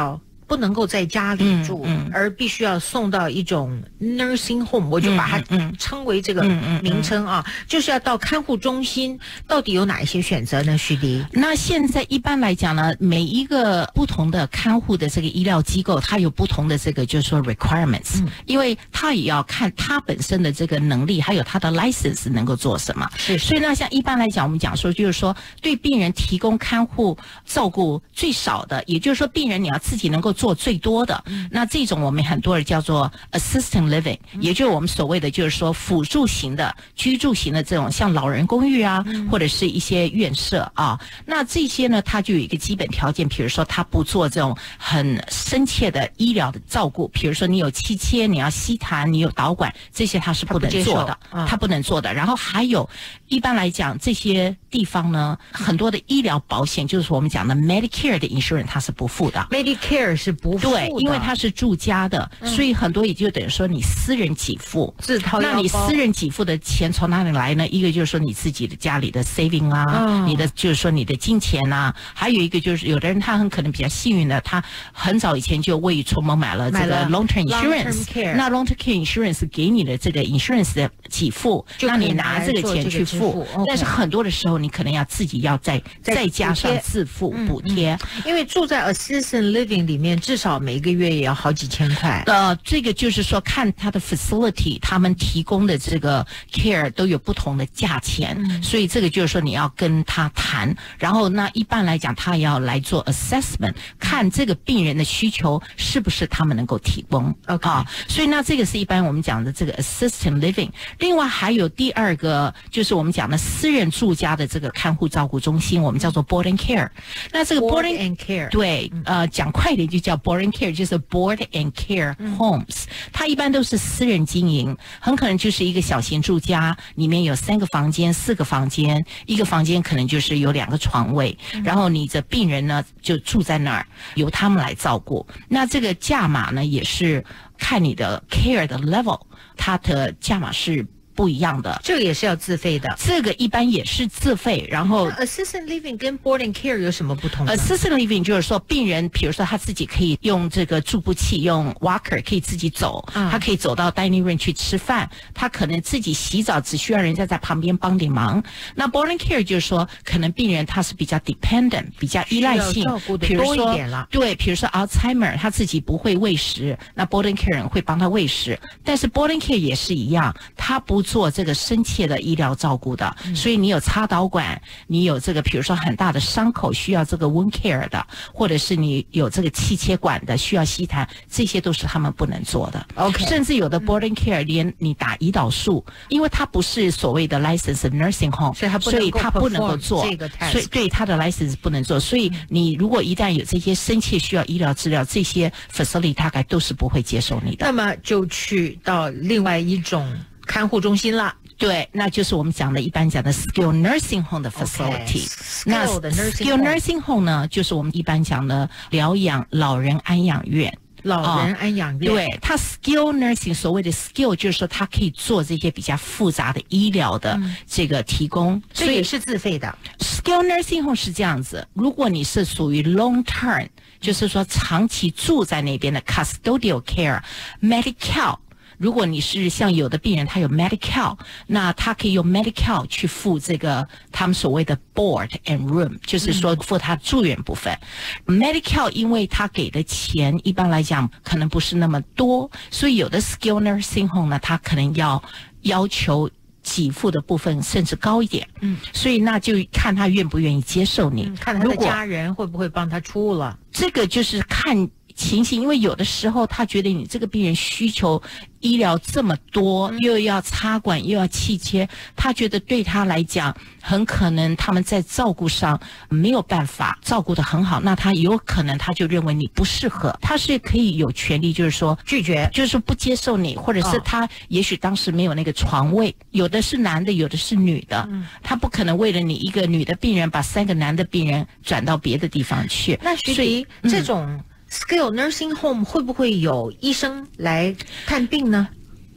不能够在家里住， 嗯嗯、 而必须要送到一种 nursing home， 我就把它称为这个名称啊，嗯嗯嗯、就是要到看护中心。到底有哪一些选择呢？徐迪？ 那现在一般来讲呢，每一个不同的看护的这个医疗机构，它有不同的这个就是说 requirements，、嗯、因为它也要看它本身的这个能力，还有它的 license 能够做什么。 是， 所以呢，像一般来讲，我们讲说就是说，对病人提供看护照顾最少的，也就是说，病人你要自己能够做最多的。嗯、那这种我们很多人叫做 assisted living，、嗯、也就是我们所谓的就是说辅助型的居住型的这种，像老人公寓啊，嗯、或者是一些院舍啊。那这些呢，它就有一个基本条件，比如说它不做这种很深切的医疗的照顾，比如说你有气切，你要吸痰，你有导管，这些它是不能做的，它 不,、嗯、它不能做的。然后还有，一般来讲，这些地方呢，很多的医疗保险，就是我们讲的 Medicare 的 insurance， 它是不付的。 Medicare 是不付的， 对，因为它是住家的，嗯、所以很多也就等于说你私人给付， 自掏腰包。 那你私人给付的钱从哪里来呢？一个就是说你自己的家里的 saving 啊，嗯、你的就是说你的金钱啊，还有一个就是有的人他很可能比较幸运的，他很早以前就未雨绸缪买了这个 long term insurance， 那 long term care insurance 给你的这个 insurance 的给付，那你拿这个钱去付，但是很多的时候你可能要自己要再再加上自付补贴、 嗯嗯，因为住在 assisted living 里面至少每个月也要好几千块。 呃，这个就是说看他的 facility， 他们提供的这个 care 都有不同的价钱，嗯、所以这个就是说你要跟他谈，然后那一般来讲他也要来做 assessment， 看这个病人的需求是不是他们能够提供。 OK，、 啊、所以那这个是一般我们讲的这个 assisted living。另外还有第二个就是我们讲的私人住家的这个看护照顾中心，我们叫做 board and care。那这个 board and care， 对，呃，讲快一点就叫 board and care， 就是 board and care homes，、嗯、它一般都是私人经营，很可能就是一个小型住家，里面有三个房间、四个房间，一个房间可能就是有两个床位，嗯、然后你的病人呢就住在那儿，由他们来照顾。那这个价码呢也是看你的 care 的 level， 它的价码是不一样的， 这个也是要自费的。 这个一般也是自费。然后 assisted living 跟 board and care 有什么不同呢？ assisted living 就是说病人，比如说他自己可以用这个助步器，用 walker 可以自己走，嗯、他可以走到 dining room 去吃饭，他可能自己洗澡只需要人家在旁边帮点忙。那 board and care 就是说，可能病人他是比较 dependent， 比较依赖性， 比如说对，比如说 Alzheimer 他自己不会喂食，那 board and care 人会帮他喂食。但是 board and care 也是一样，他不做这个深切的医疗照顾的，嗯、所以你有插导管，你有这个比如说很大的伤口需要这个 wound care 的，或者是你有这个气切管的需要吸痰，这些都是他们不能做的。 OK， 甚至有的 board and care 连你打胰岛素，因为它不是所谓的 licensed nursing home， 所以它不所以它不能够做这个 task， 所以对它的 license 不能做。所以你如果一旦有这些深切需要医疗治疗，这些 facility 大概都是不会接受你的。 那么就去到另外一种看护中心了。 对，那就是我们讲的一般讲的 skilled nursing home 的 facility。 Okay, 那 skilled nursing home 呢，就是我们一般讲的疗养老人安养院。 老人安养院， 哦、对，它 skill nursing 所谓的 skill 就是说它可以做这些比较复杂的医疗的这个提供，嗯、 所以也是自费的。 skill nursing home 是这样子，如果你是属于 long term， 就是说长期住在那边的 custodial care，Medi-Cal。如果你是像有的病人他有 Medi-Cal， 那他可以用 Medi-Cal 去付这个他们所谓的 board and room， 就是说付他住院部分。嗯、Medi-Cal 因为他给的钱一般来讲可能不是那么多，所以有的 skilled nursing home 呢，他可能要要求给付的部分甚至高一点。嗯，所以那就看他愿不愿意接受你， 嗯、看他的家人会不会帮他出了。 这个就是看情形，因为有的时候他觉得你这个病人需求医疗这么多，又要插管又要气切，他觉得对他来讲很可能他们在照顾上没有办法照顾得很好，那他有可能他就认为你不适合，他是可以有权利就是说拒绝， 就是说不接受你，或者是他也许当时没有那个床位，有的是男的有的是女的，嗯、他不可能为了你一个女的病人把三个男的病人转到别的地方去。 那徐迪，嗯、这种skilled nursing home 会不会有医生来看病呢？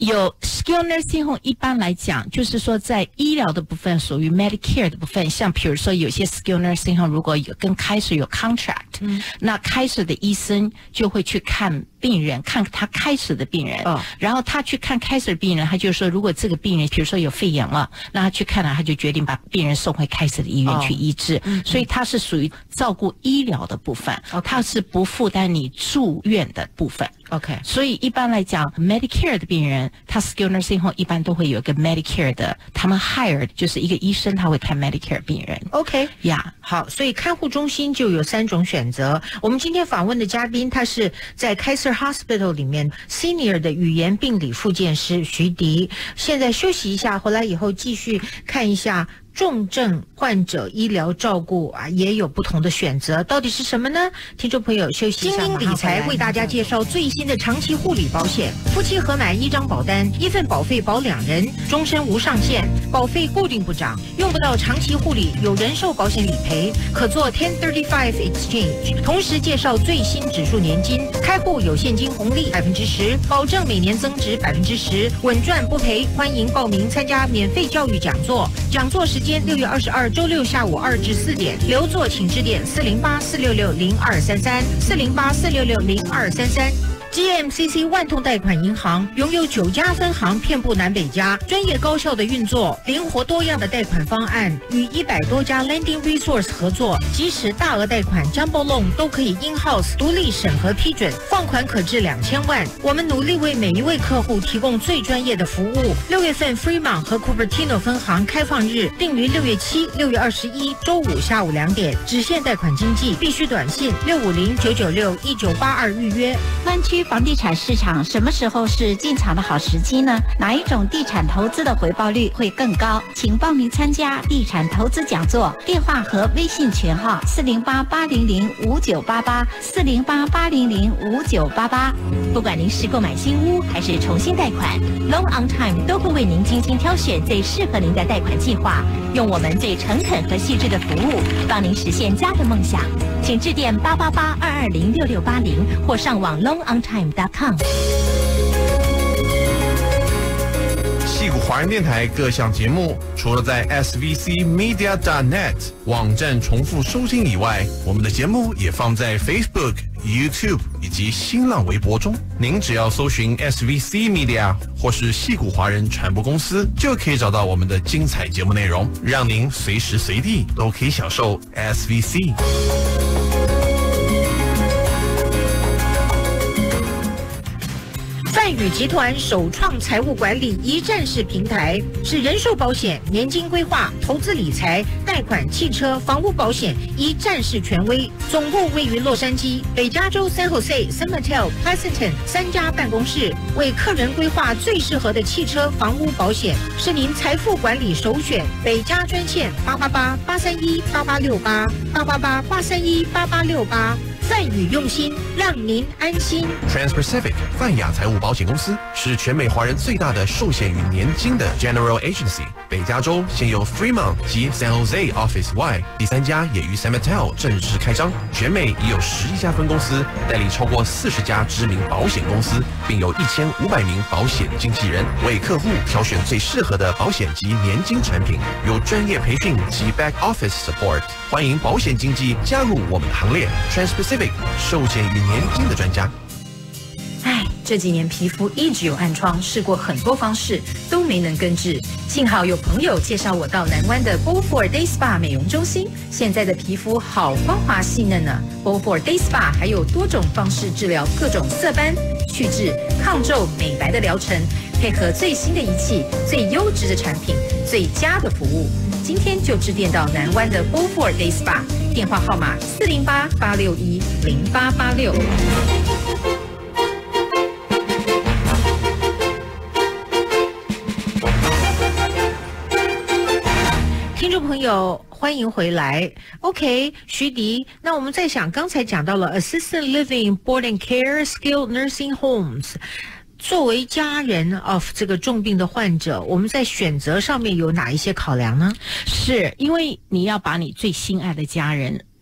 有 skilled nursing home， 一般来讲就是说在医疗的部分属于 Medicare 的部分，像比如说有些 skilled nursing home 如果有跟开始有 contract，嗯，那开始的医生就会去看病人，看他开始的病人，哦，然后他去看开始的病人，他就说如果这个病人比如说有肺炎了，那他去看了，他就决定把病人送回开始的医院去医治，哦嗯，所以他是属于照顾医疗的部分，哦，他是不负担你住院的部分。OK， 所以一般来讲 ，Medicare 的病人，他 skilled nursing home 一般都会有一个 Medicare 的，他们 hire 就是一个医生，他会看 Medicare 病人。 OK， 呀， yeah. 好，所以看护中心就有三种选择。我们今天访问的嘉宾，他是在 Kaiser Hospital 里面 Senior 的语言病理复健师徐迪。现在休息一下，回来以后继续看一下。重症患者医疗照顾啊，也有不同的选择，到底是什么呢？听众朋友，休息一下。精英理财为大家介绍最新的长期护理保险，夫妻合买一张保单，一份保费保两人，终身无上限，保费固定不涨，用不到长期护理有人寿保险理赔，可做 ten thirty-five exchange。同时介绍最新指数年金，开户有现金红利百分之十，保证每年增值百分之十，稳赚不赔。欢迎报名参加免费教育讲座，讲座时。间六月二十二周六下午二至四点，留座请致电四零八四六六零二三三四零八四六六零二三三。G M C C 万通贷款银行拥有九家分行，遍布南北家，专业高效的运作，灵活多样的贷款方案，与一百多家 Lending Resource 合作，即使大额贷款 Jumbo Loan 都可以 in-house 独立审核批准，放款可至两千万。我们努力为每一位客户提供最专业的服务。六月份 Fremont 和 Cupertino 分行开放日定于六月七、六月二十一周五下午两点，只限贷款经济，必须短信六五零九九六一九八二预约。 湾区房地产市场什么时候是进场的好时机呢？哪一种地产投资的回报率会更高？请报名参加地产投资讲座，电话和微信群号四零八八零零五九八八四零八八零零五九八八。 不管您是购买新屋还是重新贷款 ，Loan on Time 都会为您精心挑选最适合您的贷款计划，用我们最诚恳和细致的服务，帮您实现家的梦想。请致电八八八二二零六六八零或上网 loan on time dot com。 矽谷华人电台各项节目，除了在 S V C media dot net 网站重复收听以外，我们的节目也放在 Facebook、YouTube 以及新浪微博中。您只要搜寻 S V C Media 或是矽谷华人传播公司，就可以找到我们的精彩节目内容，让您随时随地都可以享受 S V C。 泛宇集团首创财务管理一站式平台，是人寿保险、年金规划、投资理财、贷款、汽车、房屋保险一站式权威。总部位于洛杉矶、北加州 San Jose、San Mateo、Pleasanton 三家办公室，为客人规划最适合的汽车、房屋保险，是您财富管理首选。北加专线八八八八三一八八六八八八八八三一八八六八。泛宇用心，让您安心。 Trans-Pacific 泛亚财务保险公司是全美华人最大的寿险与年金的 General Agency。北加州现有 Fremont 及 San Jose Office 外，第三家也于 San Mateo 正式开张。全美已有十一家分公司，代理超过四十家知名保险公司，并有一千五百名保险经纪人，为客户挑选最适合的保险及年金产品，有专业培训及 Back Office Support。欢迎保险经纪加入我们的行列。Trans-Pacific寿险与年金的专家。 唉，这几年皮肤一直有暗疮，试过很多方式都没能根治。幸好有朋友介绍我到南湾的 Beaufort Day Spa 美容中心，现在的皮肤好光滑细嫩呢。Beaufort Day Spa 还有多种方式治疗各种色斑、去痣、抗皱、美白的疗程，配合最新的仪器、最优质的产品、最佳的服务。今天就致电到南湾的 Beaufort Day Spa， 电话号码四零八八六一零八八六。 听众朋友，欢迎回来。OK， 徐迪，那我们在想，刚才讲到了 Assisted Living Board and Care Skilled Nursing Homes。作为家人 of 这个重病的患者，我们在选择上面有哪一些考量呢？ 是因为你要把你最心爱的家人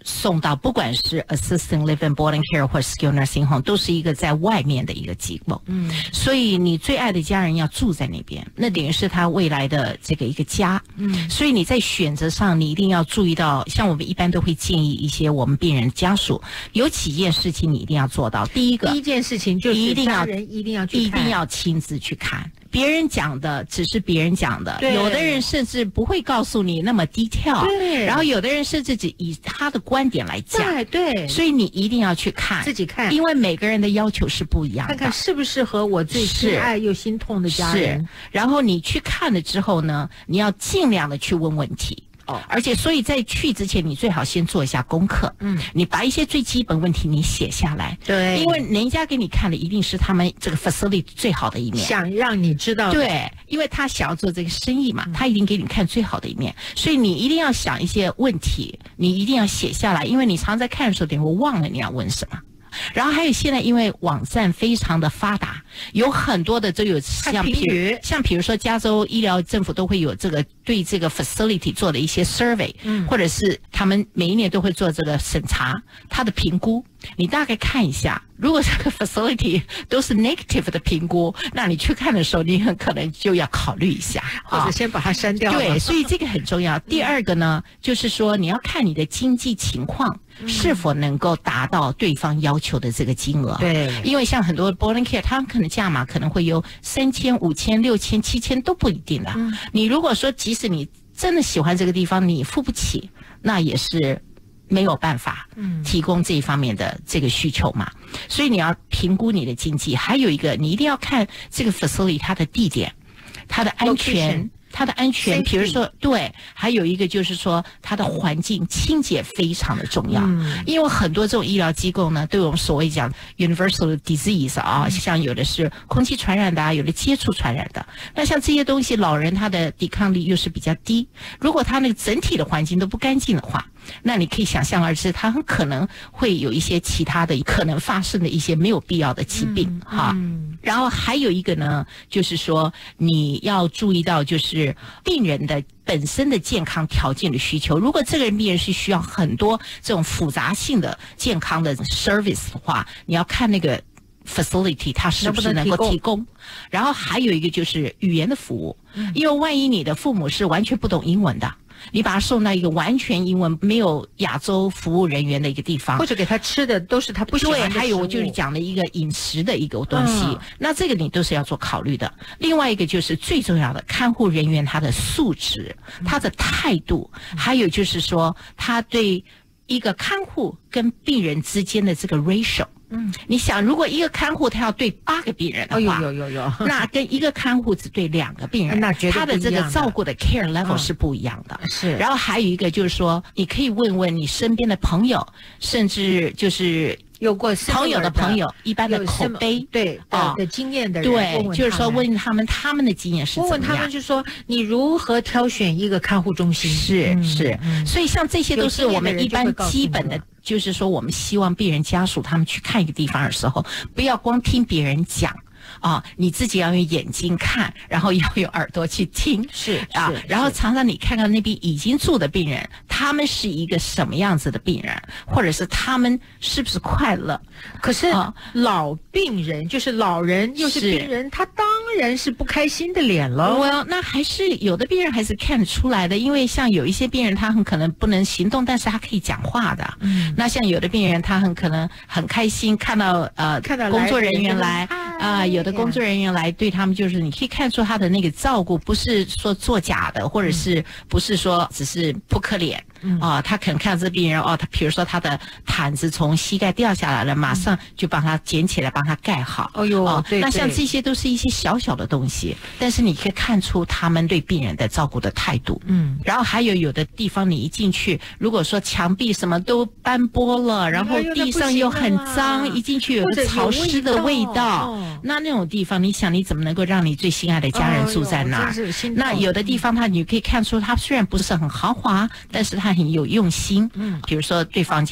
送到不管是 assisted living boarding care 或 skilled nursing home， 都是一个在外面的一个机构。嗯，所以你最爱的家人要住在那边，那等于是他未来的这个一个家。嗯，所以你在选择上，你一定要注意到，像我们一般都会建议一些我们病人家属有几件事情你一定要做到。第一个， 第一件事情就是家人一定要去看， 一定要亲自去看。别人讲的只是别人讲的，有的人甚至不会告诉你那么 detail， 对，然后有的人甚至只以他的观点来讲， 对对， 所以你一定要去看， 自己看， 因为每个人的要求是不一样的， 看看适不适合我最挚爱又心痛的家人。 是，然后你去看了之后呢，你要尽量的去问问题。哦，而且所以在去之前，你最好先做一下功课。嗯，你把一些最基本问题你写下来。 对， 因为人家给你看的一定是他们这个 facility 最好的一面， 想让你知道。 对，因为他想要做这个生意嘛，他一定给你看最好的一面，所以你一定要想一些问题，你一定要写下来，因为你常在看的时候，等会忘了你要问什么。然后还有现在因为网站非常的发达，有很多的都有像比如像比如说加州医疗政府都会有这个对这个 facility 做的一些 survey，嗯，或者是他们每一年都会做这个审查，他的评估，你大概看一下，如果这个 facility 都是 negative 的评估，那你去看的时候，你很可能就要考虑一下， 或者先把它删掉。 对，所以这个很重要。第二个呢，就是说你要看你的经济情况是否能够达到对方要求的这个金额。 对， 因为像很多 boarding care， 他们可能价码可能会有三千、五千、六千、七千都不一定的。嗯，你如果说即使你真的喜欢这个地方，你付不起，那也是没有办法提供这一方面的这个需求嘛。所以你要评估你的经济，还有一个你一定要看这个 facility 它的地点、它的安全。它的安全，比如说，对，还有一个就是说，它的环境清洁非常的重要，嗯，因为很多这种医疗机构呢，对我们所谓讲 universal disease 啊，嗯，像有的是空气传染的啊，有的接触传染的，那像这些东西，老人他的抵抗力又是比较低，如果他那个整体的环境都不干净的话，那你可以想象而知，他很可能会有一些其他的可能发生的一些没有必要的疾病，嗯，哈，嗯。然后还有一个呢，就是说你要注意到，就是病人的本身的健康条件的需求。如果这个病人是需要很多这种复杂性的健康的 service 的话，你要看那个 facility 它是不是能够提供。然后还有一个就是语言的服务，嗯，因为万一你的父母是完全不懂英文的，你把他送到一个完全英文没有亚洲服务人员的一个地方， 或者给他吃的都是他不喜欢的食物。 对，还有我就是讲的一个饮食的一个东西，嗯，那这个你都是要做考虑的。另外一个就是最重要的，看护人员他的素质、他的态度，嗯，还有就是说他对一个看护跟病人之间的这个 ratio。嗯，你想，如果一个看护他要对八个病人的话， 哦，有有有有， 那跟一个看护只对两个病人， 那绝对他的这个照顾的 care level，嗯，是不一样的。 是， 然后还有一个就是说，你可以问问你身边的朋友，甚至就是有过朋友的朋友，一般的口碑， 对啊的经验的人， 对， 问问就是说问他们他们的经验是怎么样， 问问他们就说你如何挑选一个看护中心， 是，嗯，是， 嗯， 所以像这些都是我们一般基本的。就是说，我们希望病人家属他们去看一个地方的时候，不要光听别人讲啊，你自己要用眼睛看，然后要用耳朵去听， 是啊，然后常常你看看那边已经住的病人，他们是一个什么样子的病人，或者是他们是不是快乐？ 可是老病人，啊，就是老人又是病人，他当然是不开心的脸了。 well， 那还是有的病人还是看得出来的，因为像有一些病人他很可能不能行动，但是他可以讲话的。嗯，那像有的病人他很可能很开心看到呃看到工作人员来啊，呃，有的工作人员来对他们就是你可以看出他的那个照顾不是说作假的，或者是不是说只是扑克脸。嗯，啊，他可能看到这病人哦，他比如说他的毯子从膝盖掉下来了，马上就帮他捡起来，帮他盖好。 哦呦， 哦， 对， 那像这些都是一些小小的东西，但是你可以看出他们对病人的照顾的态度。嗯，然后还有有的地方你一进去，如果说墙壁什么都斑驳了，然后地上又很脏，一进去有个潮湿的味道，那那种地方，你想你怎么能够让你最心爱的家人住在那儿？那有的地方他你可以看出，他虽然不是很豪华，但是他很有用心。嗯，比如说对房间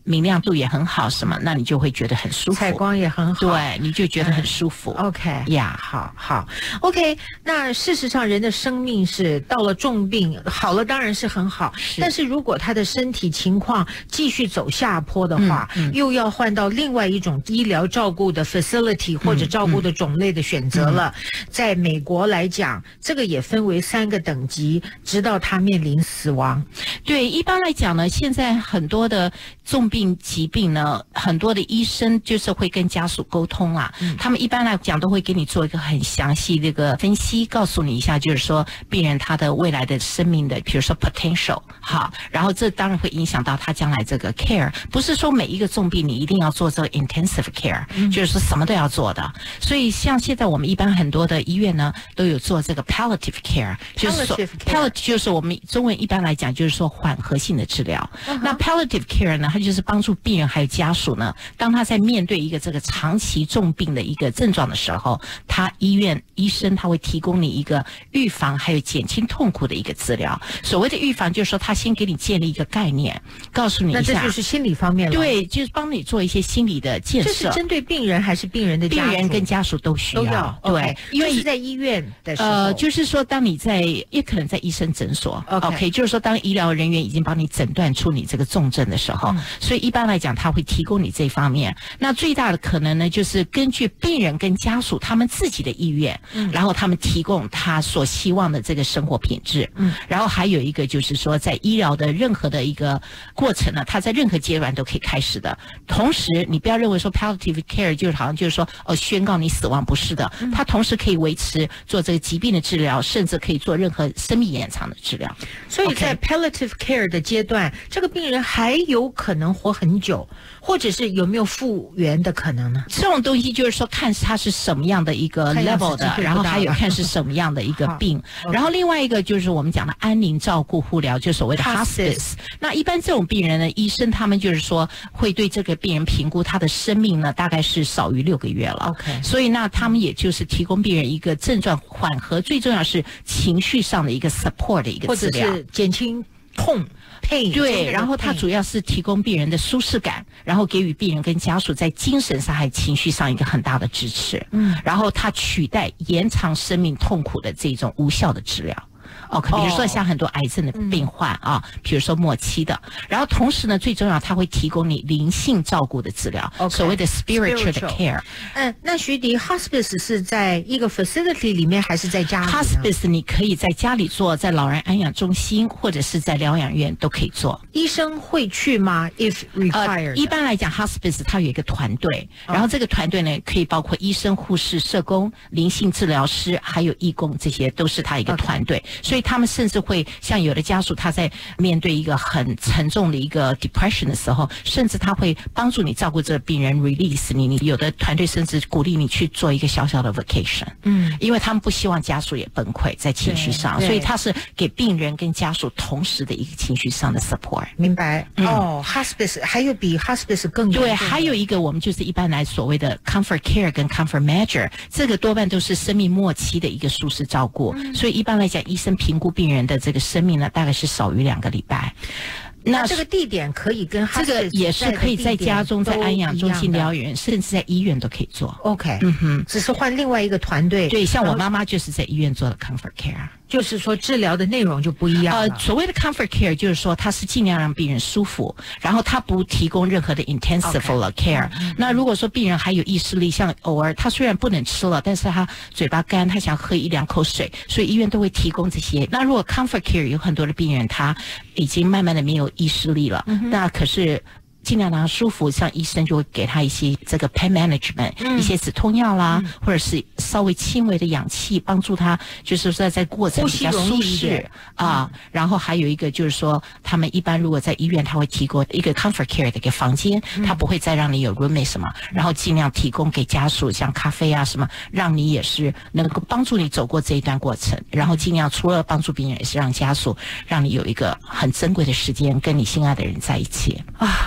明亮度也很好，什么，那你就会觉得很舒服， 采光也很好， 对，你就觉得很舒服。 嗯、OK 呀、 yeah, 好好 OK。那事实上，人的生命是到了重病好了，当然是很好，是但是如果他的身体情况继续走下坡的话，嗯嗯、又要换到另外一种医疗照顾的 facility 或者照顾的种类的选择了。嗯嗯、在美国来讲，这个也分为三个等级，直到他面临死亡。 对，一般来讲呢，现在很多的重病疾病呢，很多的医生就是会跟家属沟通啦、嗯、他们一般来讲都会给你做一个很详细的一个分析，告诉你一下就是说病人他的未来的生命的比如说 potential 好，然后这当然会影响到他将来这个 care， 不是说每一个重病你一定要做这个 intensive care、嗯、就是说什么都要做的。所以像现在我们一般很多的医院呢都有做这个 palliative care， 就是说 palliative 就是我们中文一般来讲就是说缓和性的治疗、uh-huh. 那 palliative care 呢，它就是帮助病人还有家属呢，当他在面对一个这个长期重病的一个症状的时候，他医院医生他会提供你一个预防还有减轻痛苦的一个治疗。所谓的预防就是说他先给你建立一个概念，告诉你一下， 那这就是心理方面了。 对，就是帮你做一些心理的建设。 这是针对病人还是病人的家属？ 病人跟家属都需要。 都要对、 okay, 因为是在医院的时候， 呃，就是说当你在也可能在医生诊所 OK, okay 就是说当医疗人员已经帮你诊断出你这个重症的时候、嗯、所以一般来讲他会提供你这方面。那最大的可能呢，就是根据病人跟家属他们自己的意愿、嗯、然后他们提供他所希望的这个生活品质。嗯，然后还有一个就是说在医疗的任何的一个过程呢，他在任何阶段都可以开始的。同时你不要认为说 palliative care 就是好像就是说哦宣告你死亡，不是的，他同时可以维持做这个疾病的治疗，甚至可以做任何生命延长的治疗。 所以在 palliative care 的阶段，这个病人还有可能活很久，或者是有没有复原的可能呢？ 这种东西就是说看他是什么样的一个 level 的，然后还有看是什么样的一个病。然后另外一个就是我们讲的安宁照顾护疗，就所谓的 hospice。那一般这种病人呢，医生他们就是说会对这个病人评估他的生命呢大概是少于六个月了。 OK， 所以那他们也就是提供病人一个症状缓和，最重要是情绪上的一个 support 的一个治疗， 或者是减轻痛。 对，然后它主要是提供病人的舒适感，然后给予病人跟家属在精神上还有情绪上一个很大的支持。嗯，然后它取代延长生命痛苦的这种无效的治疗。OK， 比如说像很多癌症的病患、哦、啊，比如说末期的，然后同时呢，最重要它会提供你灵性照顾的治疗， okay, 所谓的 spiritual 的 care。 嗯，那徐迪 ，hospice 是在一个 facility 里面还是在家里呢 ？hospice 你可以在家里做，在老人安养中心或者是在疗养院都可以做。 医生会去吗 ？If required？、呃、 一般来讲 ，hospice 它有一个团队，然后这个团队呢可以包括医生、护士、社工、灵性治疗师，还有义工，这些都是他一个团队。Okay. 所以他们甚至会像有的家属，他在面对一个很沉重的一个 depression 的时候，甚至他会帮助你照顾这个病人 release 你。你有的团队甚至鼓励你去做一个小小的 vacation， 嗯，因为他们不希望家属也崩溃在情绪上，所以他是给病人跟家属同时的一个情绪上的 support。 明白？嗯、哦 ，hospice 还有比 hospice 更严重的。 对，还有一个我们就是一般来所谓的 comfort care 跟 comfort measure， 这个多半都是生命末期的一个舒适照顾，嗯、所以一般来讲，医生评估病人的这个生命呢，大概是少于两个礼拜。 那这个地点可以跟这个也是可以在家中、在安养中心、疗养，甚至在医院都可以做。 OK， 嗯哼，只是换另外一个团队。 对，像我妈妈就是在医院做的 comfort care。 就是说治疗的内容就不一样了。 呃，所谓的 comfort care 就是说它是尽量让病人舒服，然后它不提供任何的 intensive care。Okay. 那如果说病人还有意识力，像偶尔他虽然不能吃了，但是他嘴巴干，他想喝一两口水，所以医院都会提供这些。那如果 comfort care 有很多的病人他已经慢慢的没有意识力了，嗯、那可是尽量让他舒服，像医生就会给他一些这个 pain management、嗯、一些止痛药啦、嗯，或者是稍微轻微的氧气，帮助他就是说在过程比较舒适啊、嗯。然后还有一个就是说，他们一般如果在医院，他会提供一个 comfort care 的一个房间，嗯、他不会再让你有 roommate 什么，然后尽量提供给家属像咖啡啊什么，让你也是能够帮助你走过这一段过程，然后尽量除了帮助病人，也是让家属让你有一个很珍贵的时间跟你心爱的人在一起啊。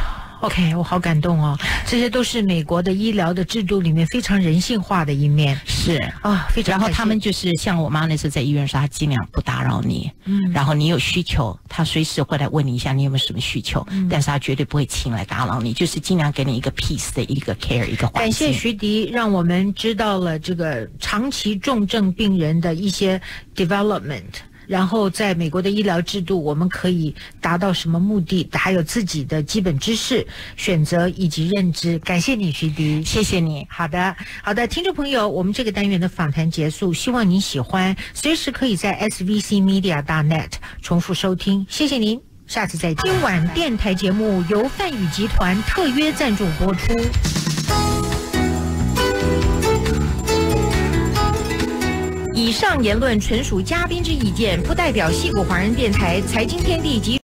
OK， 我好感动哦，这些都是美国的医疗的制度里面非常人性化的一面。 是啊，非常。 然后他们就是像我妈那时候在医院说，她尽量不打扰你，嗯，然后你有需求，她随时会来问你一下你有没有什么需求，嗯，但是她绝对不会轻来打扰你，就是尽量给你一个 peace 的一个 care 一个环境。 感谢徐迪，让我们知道了这个长期重症病人的一些 development。然后在美国的医疗制度，我们可以达到什么目的，还有自己的基本知识、选择以及认知。感谢你，徐迪， 谢谢你。 好的，好的，听众朋友，我们这个单元的访谈结束，希望您喜欢，随时可以在 S V C Media dot net 重复收听。谢谢您，下次再见。今晚电台节目由泛宇集团特约赞助播出。以上言论纯属嘉宾之意见，不代表矽谷华人电台财经天地及